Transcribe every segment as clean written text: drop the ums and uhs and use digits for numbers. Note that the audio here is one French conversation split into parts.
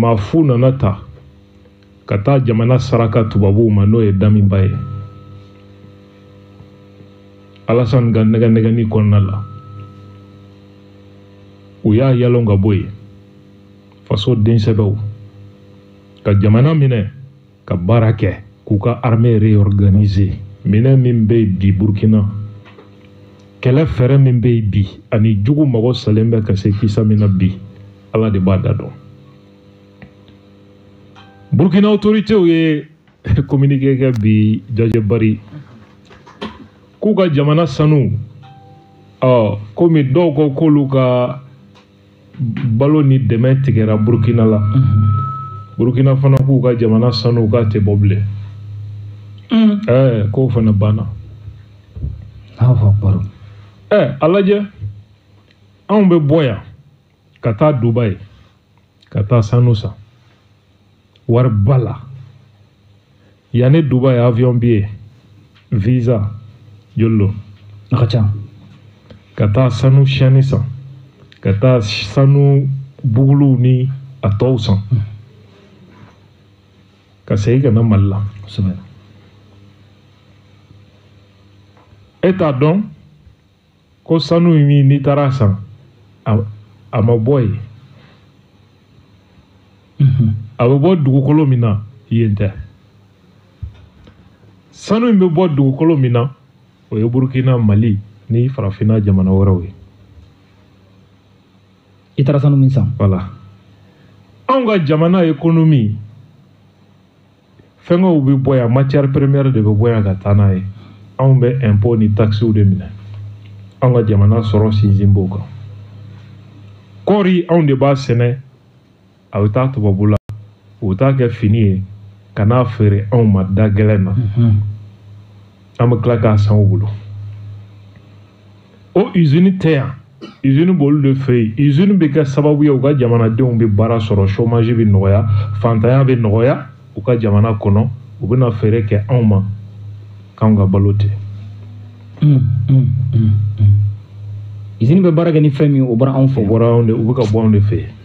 maa fu nana ta ka taa jamana saraka tubabuw ma n'o ye Damiba ye Alassane ka nɛgɛnɛgɛni kɔnɔna la u y'a yalon ka bɔ yen faso densɛbɛw ka jamana minɛ ka baara kɛ k'u ka armée réorganiser minɛ min bɛ yen bi Burkina kɛlɛ fɛrɛ min bɛ yen bi ani jugu mago salen bɛ ka se kisa min na bi Ala de b'a da dɔn Burkina autorités ye communiqué kɛ bi Jaje Bari k'u ka jamana sanu komi dɔw ko k'olu ka balo ni dɛmɛ tigɛra Burkina la Burkina fana k'u ka jamana sanu k'a tɛ bɔ bilen k'o fana banna a lajɛ anw bɛ bɔ yan ka taa Dubaï ka taa sanu san wari ba la yanni Dubaï avion billet visa jollo ka taa sanu siyɛnni san ka taa sanu buguluw ni a tɔw san ka segin ka na Mali la e t'a dɔn ko sanu min n'i taara san a ma bɔ yen a bɛ bɔ dugukolo min na yen tɛ sanu in bɛ bɔ dugukolo min na o ye Burkina Mali ni farafinna jamana wɛrɛw ye i taara sanu min san voilà anw ka jamana économie fɛngɛw bɛ bɔ yan matière première de bɛ bɔ yan ka taa n'a ye anw bɛ impôt ni taxes de minɛ anw ka jamana sɔrɔ sinsin b'o kan kɔɔri anw de b'a sɛnɛ a bɛ taa tubabu la u bɛ taa kɛ fini ye ka n'a feere anw ma da gɛlɛn na an bɛ tila k'a san u bolo o usine tɛ yan usine b'olu de fɛ yen usine bɛ kɛ sababu ye u ka jamanadenw bɛ baara sɔrɔ chômage bɛ nɔgɔya fantanya bɛ nɔgɔya u ka jamana kɔnɔ u bɛna feere kɛ anw ma k'anw ka balo tɛ usine bɛ baara kɛ ni fɛn min o bɔra anw fɛ o bɔra anw de u bɛ ka bɔ anw de fɛ yen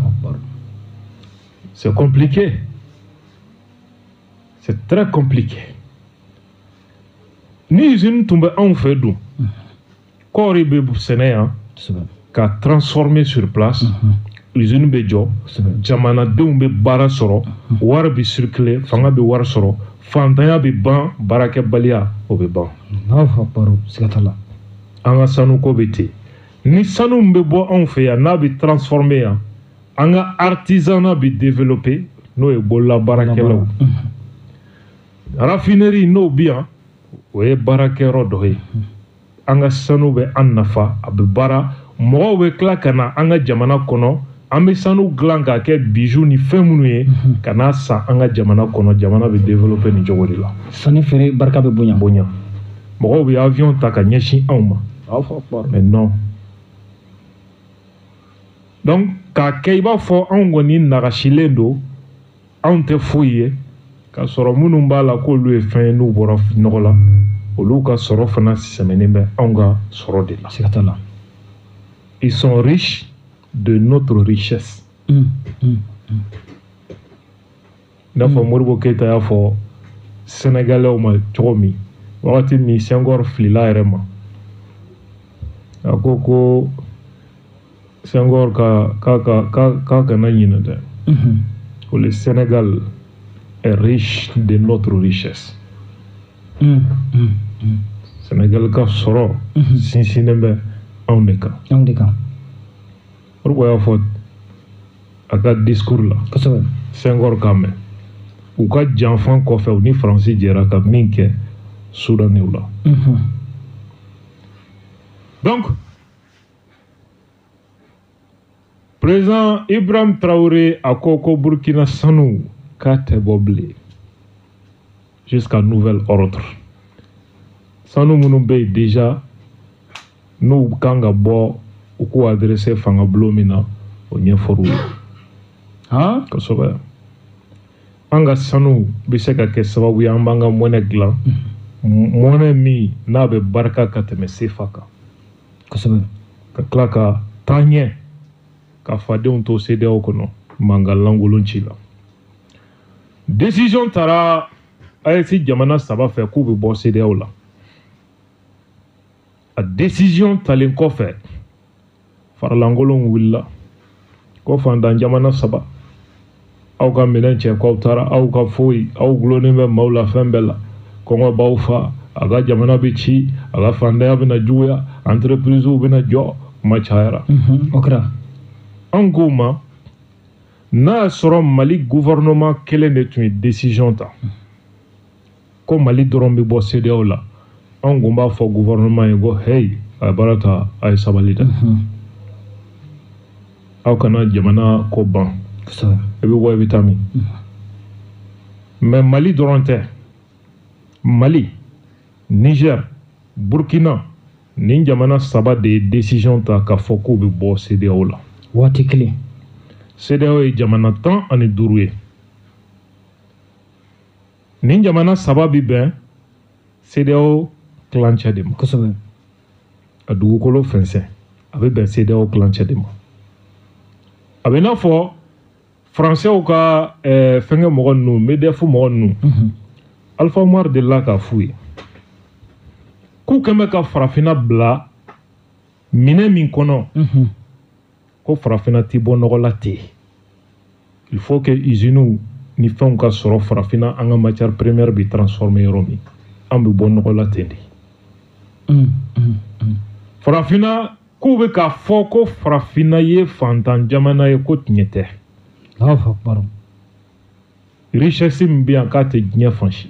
c'est compliqué c'est très compliqué ni usine tun bɛ anw fɛ dun kɔɔri bɛ sɛnɛ yan ka transformer sur place usine bɛ jɔ jamanadenw bɛ baara sɔrɔ wari bɛ circuler fanga bɛ wari sɔrɔ fantanya bɛ ban baarakɛbaliya o bɛ ban an ka sanuko bɛ ten ni sanu bɛ bɔ anw fɛ yan n'a bɛ transformer yan an ka artisanat bɛ développer n'o ye bololabaarakɛlaw raffinerie n'o bɛ yan o ye baarakɛyɔrɔ dɔ ye an ka sanu bɛ an nafa a bɛ baara mɔgɔw bɛ tila ka na an ka jamana kɔnɔ an bɛ sanu dilan k'a kɛ bijoux ni fɛn minnu ye ka n'a san an ka jamana kɔnɔ jamana bɛ développer nin cogo de la sanni feere barika bɛ bonya mɔgɔw bɛ avion ta ka ɲɛsin anw ma mais non donc k'a kɛ i b'a fɔ anw kɔni nagasilen don anw tɛ foyi ye k'a sɔrɔ minnu b'a la k'olu ye fɛn ye n'u bɔra nɔgɔ la olu ka sɔrɔ fana sɛmɛnen bɛ anw ka sɔrɔ de la ils sont riches de notre richesse n'a fɔ Modibo Keyita y'a fɔ Sénégalais ma cogo min wagati min Senghor filila yɛrɛ ma a ko Senghor k'a kana ɲinɛ dɛ ko le Sénégal est riche de notre richesse Sénégal ka sɔrɔ sinsinnen bɛ anw de kan Modibo y'a fɔ a ka discours la Senghor k'a mɛn u ka janfan kɔfɛ u ni Faransi jɛra ka min kɛ Sudaniw la donc président Ibrahim Traoré a ko Burkina sanu k'a tɛ bɔ bilen jusqu'à nouvel ordre sanu minnu bɛ yen déjà n'u kan ka bɔ u k'u adressé fangabulon min na o ɲɛfɔr'u ye kosɛbɛ an ka sanu bɛ se ka kɛ sababu ye an b'an ka mɔnɛ dilan mɔnɛ min n'a bɛ barika ka tɛmɛ sefa kan kosɛbɛ ka tila ka taa ɲɛ ka fadenw to CEDEAO kɔnɔ mankan lankolon ci la décision taara AES jamana 3 fɛ k'u bɛ bɔ CEDEAO la a décision talen kɔfɛ faralankolon wulila ko fantan jamana 3 aw ka minɛn cɛ k'aw taara aw ka foyi aw gulonnen bɛ maaw la fɛn bɛɛ la kɔngɔ b'aw fa a ka jamana bɛ ci a ka fantanya bɛna juguya entreprisew bɛna jɔ kuma cayara o kɛra an k'o ma n'a y'a sɔrɔ Mali gouvernement kelen de tun ye décision ta ko Mali dɔrɔn bɛ bɔ CEDEAO la an kun b'a fɔ gouvernement ye ko hey a ye baara ta a ye sabali dɛ aw kana jamana ko ban e bɛ bɔ e bɛ taa min mais Mali dɔrɔn tɛ Mali Niger Burkina nin jamana 3 de ye décision ta k'a fɔ k'u bɛ bɔ CEDEAO la waati kelen CEDEAO ye jamana 15 ye nin jamana 3 bi bɛn CEDEAO kilancɛ de ma kosɛbɛ a dugukolo fɛnsɛn a bɛ bɛn CEDEAO kilancɛ de ma a bɛ n'a fɔ français ka fɛngɛ mɔgɔ ninnu MEDEF mɔgɔ ninnu Alpha Umaru delila k'a f'u ye k'u kɛn bɛ ka farafinna bila minɛn min kɔnɔ ko farafinna tɛ bɔ nɔgɔ la ten il faut que usines ni fɛnw ka sɔrɔ farafinna an ka matière première bi transformer yɔrɔ min an bɛ bɔ nɔgɔ la ten de farafinna k'u bɛ k'a fɔ ko farafinna ye fantan jamana ye ko tiɲɛ tɛ richesse min bɛ yan k'a tɛ diɲɛ fan si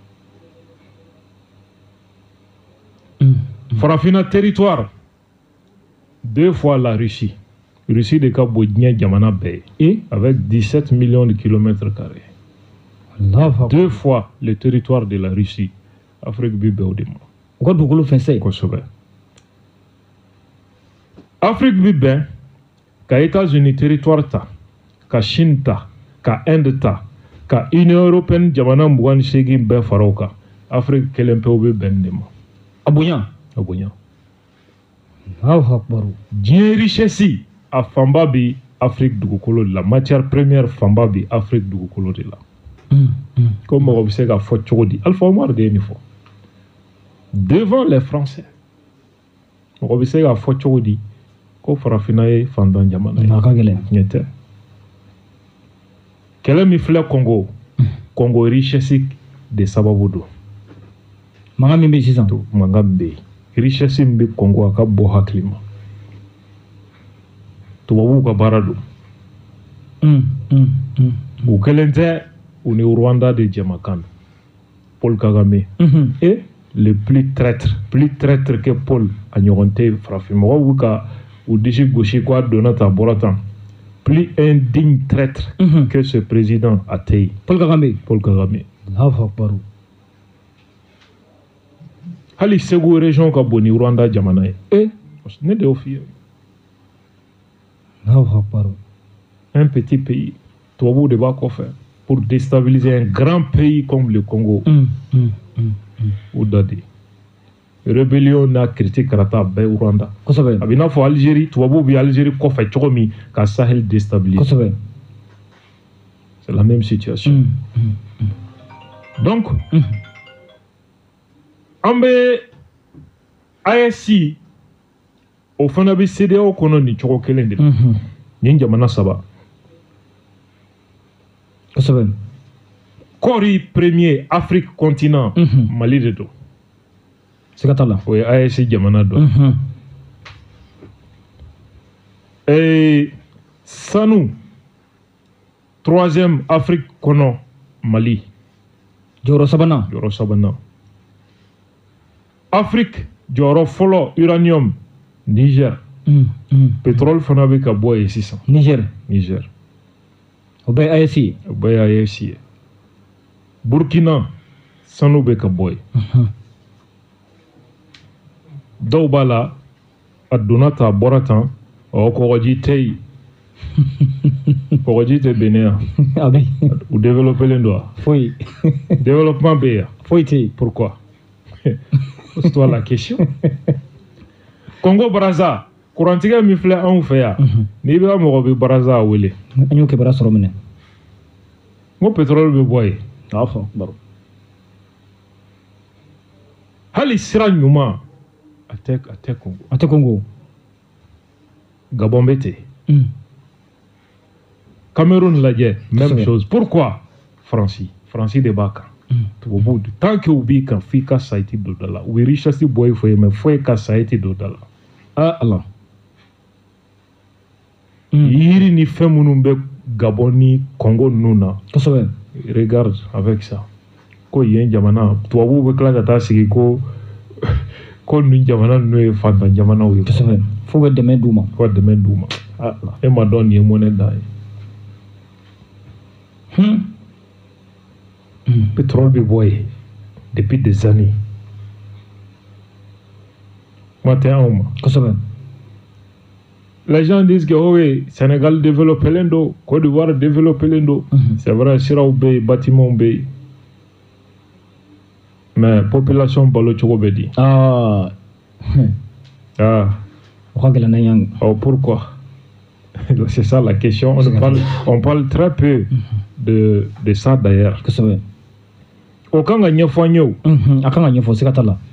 farafinna territoire 2 fois la Russie de ka bon diɲɛ jamana bɛɛ ye avec 17 millions de kilomètres carrés 2 fois le territoire de la Russie Afrique bi bɛn o de ma u ka dugukolo fɛnsɛn kosɛbɛ Afrique bi bɛn ka États-Unis territoire ta ka Chine ta ka Inde ta ka Union européenne jamana 28 bɛɛ fara o kan Afrique kelen pe o bɛ bɛn de ma a bonya diɲɛ richesse a fanba bi Afrique dugukolo de la matière première fanba bi Afrique dugukolo de la ko mɔgɔ bɛ se ka fɔ cogo di Alpha Umaru de ye nin fɔ devant les Français mɔgɔ bɛ se ka fɔ cogo di ko farafinna ye fantan jamana ye tiɲɛ tɛ kɛlɛ min filɛ Congo richesse de sababu don mankan min bɛ yen sisan mankan min bɛ yen richesse min bɛ Congo a ka bɔ hakili ma tubabuw ka baara don u kelen tɛ u ni Rwanda de jɛmakan don Paul Kagame et le plus traître que Paul a ɲɔgɔn tɛ farafin mɔgɔw bɛ ka u disi gosi ko a donna tan a bɔra tan plus indigne traître que ce président a tɛ yen Paul Kagame hali Segu région ka bon ni Rwanda jamana ye ne de y'o f'i ye un petit pays tubabuw de b'a kɔfɛ pour déstabiliser un grand pays comme le Congo o da de rébellion n'a critique karata bɛɛ Rwanda kosɛbɛ a bɛ n'a fɔ Algérie tubabuw bɛ Algérie kɔfɛ cogo min ka Sahel déstabiliser kosɛbɛ c'est la même situation donc an bɛ AES o fana bɛ CEDEAO kɔnɔ nin cogo kelen de la nin jamana 3 kosɛbɛ kɔɔri premier Afrique continent Mali de don siga t'a la o ye AES jamana dɔ sanu 3e Afrique kɔnɔ Mali jɔyɔrɔ sabanan Afrique jɔyɔrɔ fɔlɔ uranium Niger pétrole fana bɛ ka bɔ yen sisan Niger o bɛɛ ye AES ye Burkina sanu bɛ ka bɔ yen dɔw b'a la a donna tan a bɔra tan kɔgɔji tɛ yen kɔgɔji tɛ Benin yan u développelen don wa foyi développement bɛ yan foyi tɛ yen pourquoi pose-toi la question Congo Brazza kurantigɛ min filɛ anw fɛ yan n'i bɛ mɔgɔ bɛ baraza wele an y'o kibaruya sɔrɔ minɛ n ko pétrole bɛ bɔ yen k'a fɔ baro hali sira ɲuman a tɛ Congo Gabon bɛ ten Cameroun lajɛ même chose pourquoi Fransi de b'a kan tubabuw tant que u b'i kan f'i ka sa i tɛ don da la u bɛ richesse bɔ i fɛ yen mais foyi ka sa i tɛ don da la ala yiri ni fɛn minnu bɛ Gabon ni Congo ninnu na kosɛbɛ regarde avec ça ko yen jamana tubabuw bɛ tila ka taa sigi ko nin jamana ninnu ye fantan jamanaw ye kosɛbɛ f'u bɛ dɛmɛ d'u ma e ma dɔn nin ye monnaie da ye pétrole bɛ bɔ yen depuis des années kuma tɛ anw ma kosɛbɛ les gens disent que oui, Sénégal développé l'endo, Côte d'Ivoire développé l'endo. C'est vrai, siraw bɛ yen, bâtiment bɛ yen. Mais population balo cogo bɛ di. O ka gɛlɛn n'a y'an. Pourquoi? C'est ça la question. On parle très peu de ça d'ailleurs. Kosɛbɛ. O kan ka ɲɛfɔ an ye o. A kan ka ɲɛfɔ siga t'a la.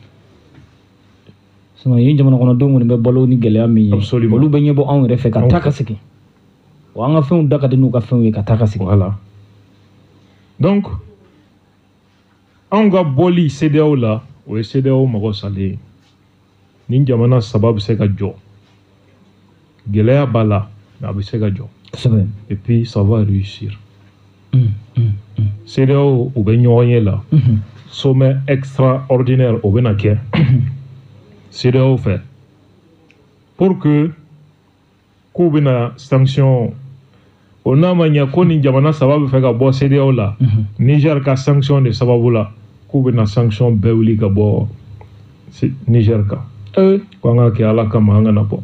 Yen jamana kɔnɔdenw kɔni bɛ balo ni gɛlɛya min ye olu bɛ ɲɛbɔ anw yɛrɛ fɛ ka taa ka segin wa an ka fɛnw da ka di n'u ka fɛnw ye ka taa ka segin voilà donc anw ka bɔli CEDEAO la o ye CEDEAO mago salen ye nin jamana saba bɛ se ka jɔ gɛlɛya b'a la mais a bɛ se ka jɔ kosɛbɛ et puis ça va réussir CEDEAO u bɛ ɲɔgɔn ye la sommet extraordinaire o bɛ na kɛ CEDEAO fait pour que k'u bɛna sanction o n'a ma ɲɛ ko nin jamana saba bɛ fɛ ka bɔ CEDEAO la Niger ka sanction de sababu la k'u bɛna sanction bɛɛ wuli ka bɔ Niger kan ko an ka kɛ Ala kama an kana bɔ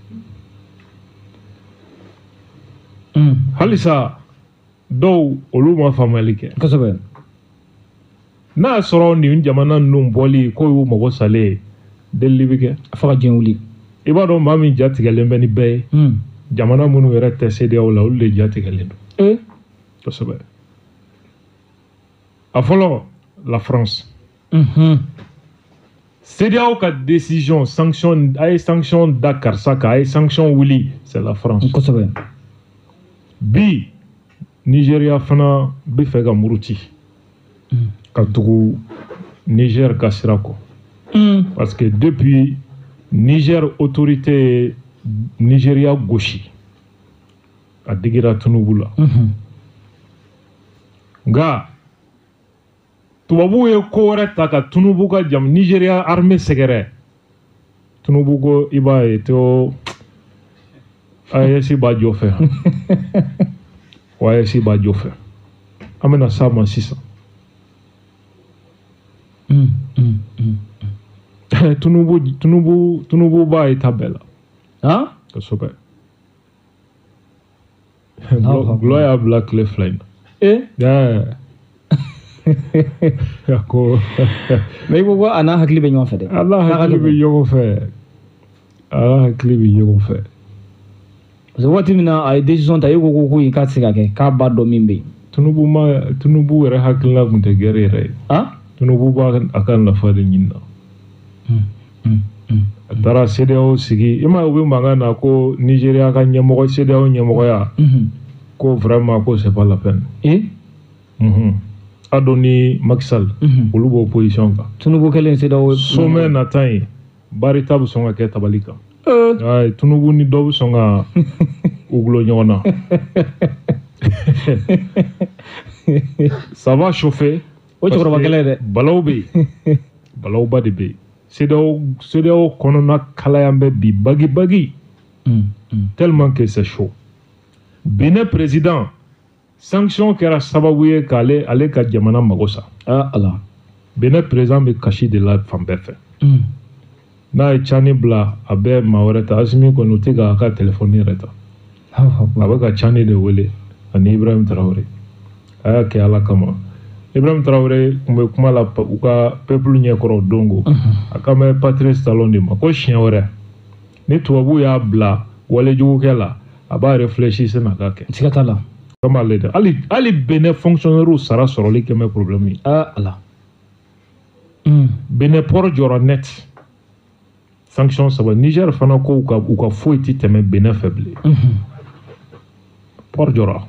halisa dɔw olu ma faamuyali kɛ kosɛbɛ n'a y'a sɔrɔ nin jamana ninnu bɔli ko y'u mago salen ye delili bɛ kɛ fo ka diɲɛ wuli i b'a dɔn maa min ja tigɛlen bɛ ni bɛɛ ye jamana minnu yɛrɛ tɛ CEDEAO la olu de ja tigɛlen don kosɛbɛ a fɔlɔ la France CEDEAO ka décision sanction a ye sanction da karisa kan a ye sanction wuli c'est la France kosɛbɛ bi Nigeria fana bɛ fɛ ka muruti ka tugu Niger ka sira kɔ parce que depuis Niger autorité Nigeria gosi a digira Tinubu la nka tubabuw ye ko wɛrɛ ta ka Tinubu ka Nigeria armée sɛgɛrɛ Tinubu ko i b'a ye to AES b'a jɔ fɛ wa AES b'a jɔ fɛ an bɛna s'a ma sisan Tinubu b'a ye ta bɛɛ la kosɛbɛ Gulɔ y'a bila tile fila in na mais i ko a n'a hakili bɛ ɲɔgɔn fɛ dɛ ala hakili bɛ ɲɔgɔn fɛ parce que waati min na a ye décision ta e ko ko k'a tɛ se ka kɛ k'a b'a dɔn min bɛ yen Tinubu yɛrɛ hakilina tun tɛ gɛrɛ yɛrɛ ye Tinubu b'a a ka nafa de ɲini na a taara CEDEAO sigi i ma ye u bɛ mankan na ko Nigeria ka ɲɛmɔgɔ CEDEAO ɲɛmɔgɔya ko vraiment ko c'est pas la peine Ado ni Macky Sall olu b'o position kan Tinubu kɛlen CEDEAO sommet nata ye barita bɛ sɔn ka kɛ tabali kan Tinubu ni dɔ bɛ sɔn ka u gulon ɲɔgɔn na ça va chauffer o cɛkɔrɔba kɛlɛ dɛ balaw bɛ yen balawba de bɛ yen CEDEAO kɔnɔna kalayan bɛ bi bagi tellement que c'est chaud Benin président sanction kɛra sababu ye k'ale ka jamana mago sa ala Benin président bɛ kasi de la fan bɛɛ fɛ n'a ye cani bila a bɛ maa wɛrɛ ta Asimi kɔni o tɛ k'a ka telefɔni yɛrɛ ta a bɛ ka cani de wele ani Ibrahim Traoré a y'a kɛ Ala kama Ibrahim Traoré tun bɛ kuma la u ka peuple ɲɛkɔrɔ dongo a kan bɛ Patrice Talon de ma ko siɲɛ wɛrɛ ni tubabu y'a bila walejugukɛ la a b'a réfléchir sɛn'a ka kɛ. siga t'a la. comme ale de hali Benin fonctionnaire sara sɔrɔli kɛmɛ problème ye. ala. Benin port jɔra net sanction saba Niger fana ko u ka foyi ti tɛmɛ Benin fɛ bilen. port jɔra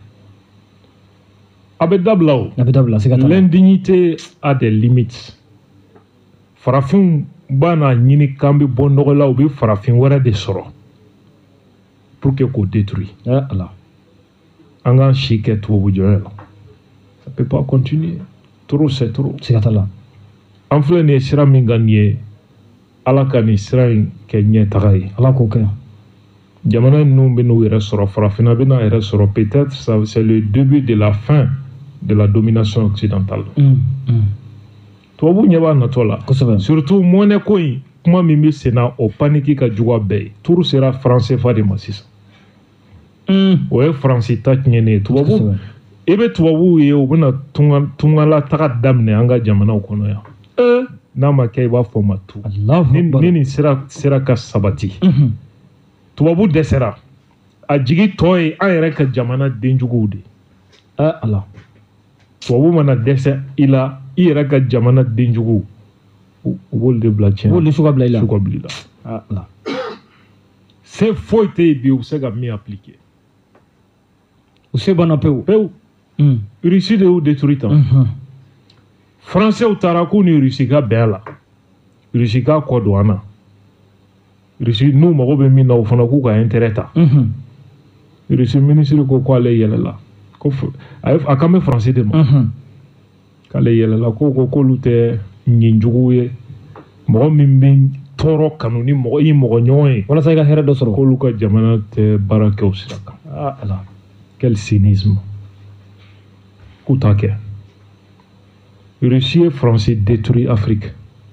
a bɛ dabila o. siga t'a la. L'indignité a des limites. Farafin b'a na ɲini k'an bɛ bɔ nɔgɔ la u bɛ farafin wɛrɛ de sɔrɔ pour que k'o détruire. ala. an k'an si kɛ tubabu jɔnya la ça peut pas continuer trop c'est trop. siga t'a la. an filɛ nin ye sira min kan nin ye ala ka nin sira in kɛ ɲɛtaga ye. ala k'o kɛ. jamana ninnu bɛ n'u yɛrɛ sɔrɔ farafinna bɛ n'a yɛrɛ sɔrɔ peut-être ça c'est le début de la fin de la domination occidentale. tubabu ɲɛ b'a natɔ la. kosɛbɛ. surtout mɔnɛ ko in kuma min bɛ sen na o paniki ka jugu a bɛɛ ye turu sera franc CFA de ma sisan. o ye faransi ta tiɲɛnen ye. tubabu i bɛ tubabuw ye u bɛna tungala taga daminɛ an ka jamanaw kɔnɔ yan. n'a ma kɛ i b'a fɔ ma tu. ni nin sera ka sabati. tubabu dɛsɛra a jigi tɔ ye an yɛrɛ ka jamana denjuguw de. ala. tubabu mana dɛsɛ i la i yɛrɛ ka jamana denjuguw u b'olu de bila tiɲɛ. u b'olu de suga bila i la. suga bila i la. ala. se foyi tɛ yen bi u bɛ se ka min appliquer. u se banna pewu. pewu. Russie de y'u détruit tan. Français taara k'u ni Russie ka bɛn a la. Russie ka kɔ don an na. Russie n'u mago bɛ min na o fana k'u ka intérêt ta. Russie ministre ko k'ale yɛlɛla ko a kan bɛ Français de ma. k'ale yɛlɛla ko k'olu tɛ ɲinjugu ye mɔgɔ min bɛ tɔɔrɔ kanu ni mɔgɔ i mɔgɔ ɲɔgɔn ye. walasa i ka hɛrɛ dɔ sɔrɔ. k'olu ka jamana tɛ baara kɛ o sira kan. ala. quel cynisme. k'u t'a kɛ. Russie et Français détruit Afrique.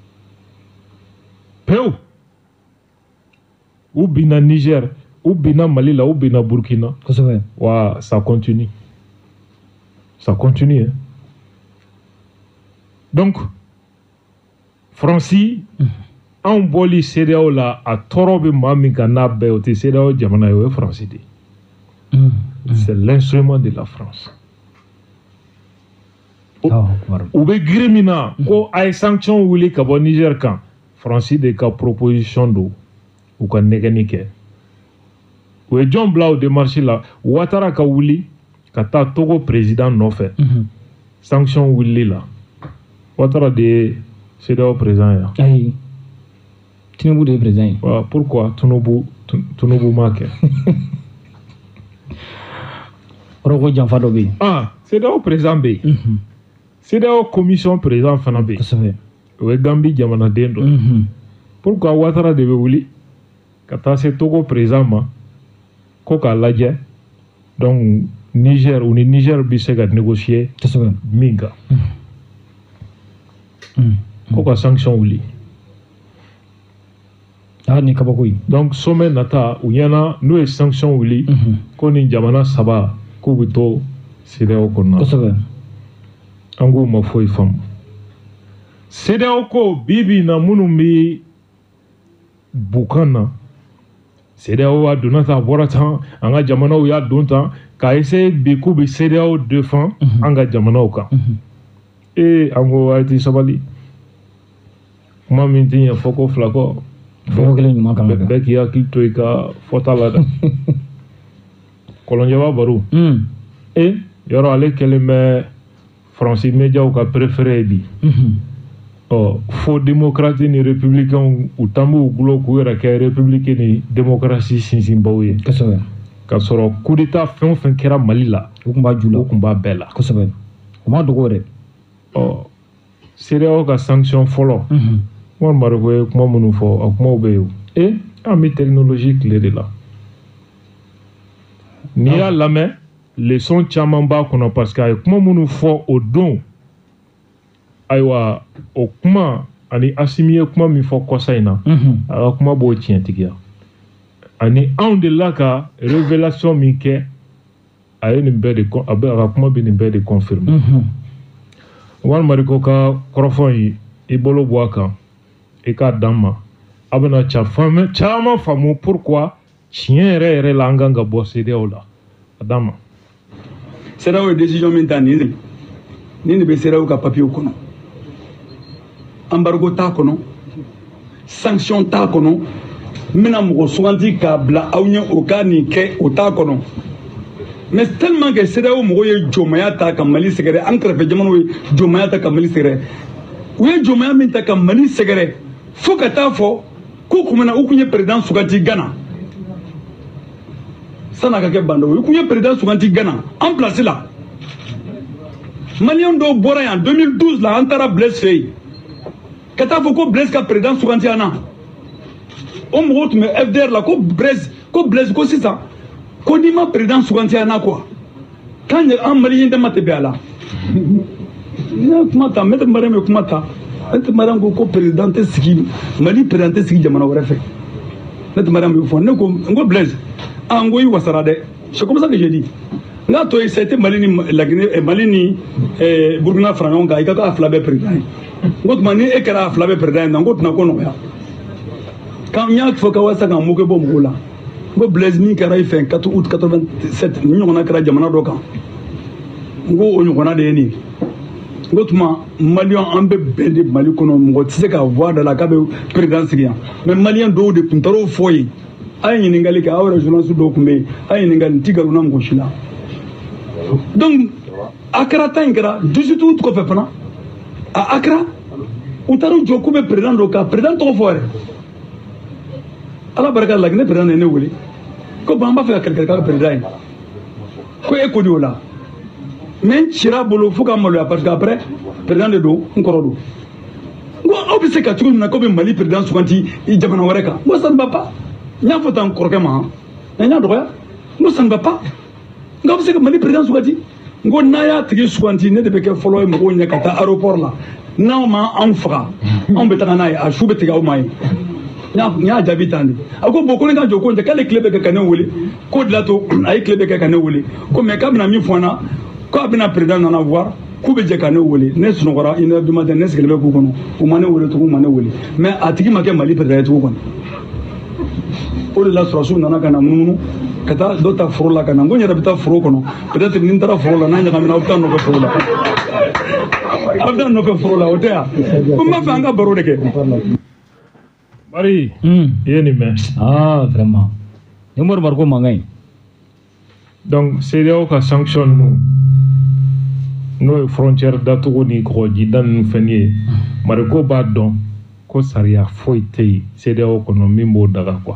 Pew. Ou bina Niger, ou bina Mali là, ou bina Burkina. Wa, ça continue. Ça continue. Hein? Donc, Français, en boli CEDEAO là, a torobe mami kana beote CEDEAO jamana yo Français. C'est l'instrument de la France. U bɛ girin min na ko a ye sanction wuli ka bɔ Niger kan Faransi de ka proposition don u ka nɛgɛnni kɛ u ye jɔn bila o démarche la Ouattara ka wuli ka taa Togo président nɔfɛ sanction wulili la Ouattara de ye CEDEAO président ye. ayi Tinubu de ye président ye. pourquoi Tinubu m'a kɛ. o ko janfa dɔ bɛ yen. CEDEAO président bɛ yen. CEDEAO commission président fana bɛ yen. o ye Gambie jamanaden dɔ. pourquoi Ouattara de bɛ wuli ka taa se Togo président ma ko k'a lajɛ donc Niger u ni Niger bɛ se ka négocier min kan ko ka sanction wuli. ni kabako ye. donc sommet nata u ɲɛna n'u ye sanction wuli ko nin jamana saba k'u bɛ to CEDEAO kɔnɔna. an k'u ma foyi faamu. CEDEAO ko bi na minnu bɛ bukan na CEDEAO a donna tan a bɔra tan an ka jamanaw y'a don tan k'a essayer bi k'u bɛ CEDEAO défend an ka jamanaw kan. an ko a ye ti sabali kuma min ti ɲɛ fɔ ko fila kɔ. bɛɛ k'i hakili to i ka fɔta la dɛ. Kɔlɔnjɛba Baro. yɔrɔ ale kɛlen bɛ Faransi médiaw ka préféré bi. faux démocrate ni républicain u tan b'u gulo k'u yɛrɛ kɛ république ni démocratie sinsinbaw ye. k'a sɔrɔ coup d'état fɛn o fɛn kɛra Mali la u tun b'a ju la. u tun b'a bɛɛ la. o ma dogo dɛ. CEDEAO ka sanction fɔlɔ. Mɔgɔ Mariko ye kuma minnu fɔ a kumaw bɛ yen. an bɛ technologie tile de la. n'i y'a lamɛn leçon caman b'a kɔnɔ parce que a ye kuma minnu fɔ o don ayiwa o kuma ani Asimi ye kuma min fɔ kɔsa in na a ka kuma b'o tiɲɛtigiya ani anw de la ka révélation min kɛ a ye nin bɛɛ de a ka kuma bɛ nin bɛɛ de confirmer. Mɔgɔ Mariko ka kɔrɔfɔ in i bolo bɔ a kan i k'a d'an ma abana chama famu pourquoi chien re la nganga bo CEDEAO la adama CEDEAO décision maintenant ni be CEDEAO ka papier kono embargo ta kono sanction ta kono mina mo suganti ka bla awnya o ka ni ke o ta kono mais tellement que CEDEAO mo ye jomaya ta ka Mali segere entre fe jamano jomaya ta ka Mali segere o ye jomaya min ta ka Mali segere fo ka ta fo ko kumana o kunye président suganti Ghana sana ka ke bando o kunye président suganti Ghana en place là Malien do bora en 2012 la antara Blaise Fey ka ta fo ko Blaise ka président suganti ana o mo me FDR la ko Blaise ko sisa ko ni ma président suganti ana quoi quand un Malien de mate biala na kuma ta met marame kuma ta net maram ko président sigi Mali président sigi jamana wara fe net maram yo fo ne ko ngo Blaise ngo yi wasara de c'est comme ça que je dis là to c'était Mali ni la Guinée Mali ni Burkina Faso ga ka aflabe président ngo mani e kara aflabe président ngo tna ko no ya quand nya fo ka wasa ga mo ke bom gola ngo Blaise ni kara i fin 4 août 87 ni ngona kara jamana do kan ngo o ngona de ni ngo tuma Malien ambe bende Mali kono ngo tse ka voix de la ka be président sigia mais Malien do de puntaro foyi ay ni ngali ka awra journaliste do kumbe ay ni ngali tigalu nam ko shila donc Accra tankara 18 août ko fe fana a Accra utaru joku be président do ka président to foire ala baraka la ne président ne wuli ko bamba fa quelqu'un ka président ko e ko diola men chira bolo fuka malo parce que après président de do nkoro do ngo obise ka tugu na ko be Mali président sukanti i jamana wareka ngo san baba nya fota nkoro ma nya do ya ngo san baba ngo obise ka Mali président sukanti ngo na ya tigi sukanti ne de be ke follow mo nya ka ta aéroport la na ma anfra on be ta na ya shube tiga o mai nya jabi tandi ako boko ne ka joko nte kale club ka kana wole ko de la to ay club ka kana wole ko me ka bina mi fona ko bina président na voir ku be je kana wole ne sunogora ina du matin ne sekele ko kono o mane wole to ko mane wole mais atigi make Mali président to kono o de la surasu nana kana mununu kata dota frola kana ngonya rabita fro kono peut-être ni ndara frola na nya kamina opta no ko frola opta no ko frola o tea ko ma fa nga baro de ke Marie, yeni me. Ah, vraiment. Ni mor marko mangai. Donc, CEDEAO ka sanction no frontière datugo ni ko jidan nu fenye. Marko ba don ko saria foite CEDEAO ko no mimbo daga quoi.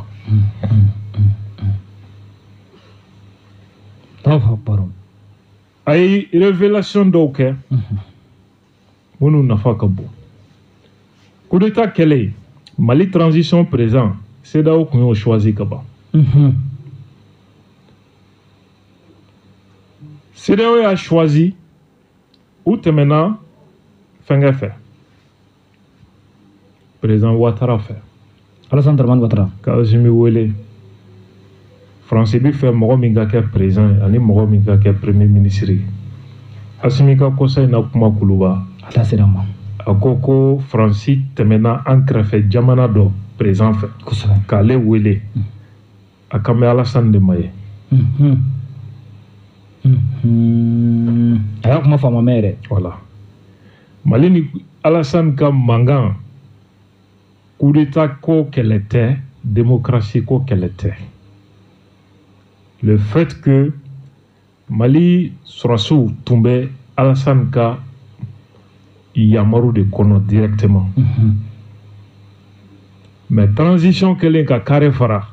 Tafa paro. Ay révélation d'auke. Monu nafa ka bo. Coup d'état kele Mali transition présent, CEDEAO qu'on a choisi Kaba. CEDEAO a choisi où te maintenant faire faire. Président Ouattara fait. Alassane Dramane Ouattara. Kazimi Wele. Français bi fait Moro Mingake président, ani Moro Mingake premier ministre. Asimika Kosa na kuma kuluba. Ala serama. Akoko Francis temena ancrefé jamana do présent fait kale wele akame Alassane de Maye aya kuma fama mere voilà Malini Alassane ka mangan coup d'état ko qu'elle était démocratie ko qu'elle était le fait que Mali surasu tombé Alassane ka Yamaru de Kono directement. Mais transition qu'elle est carré fara.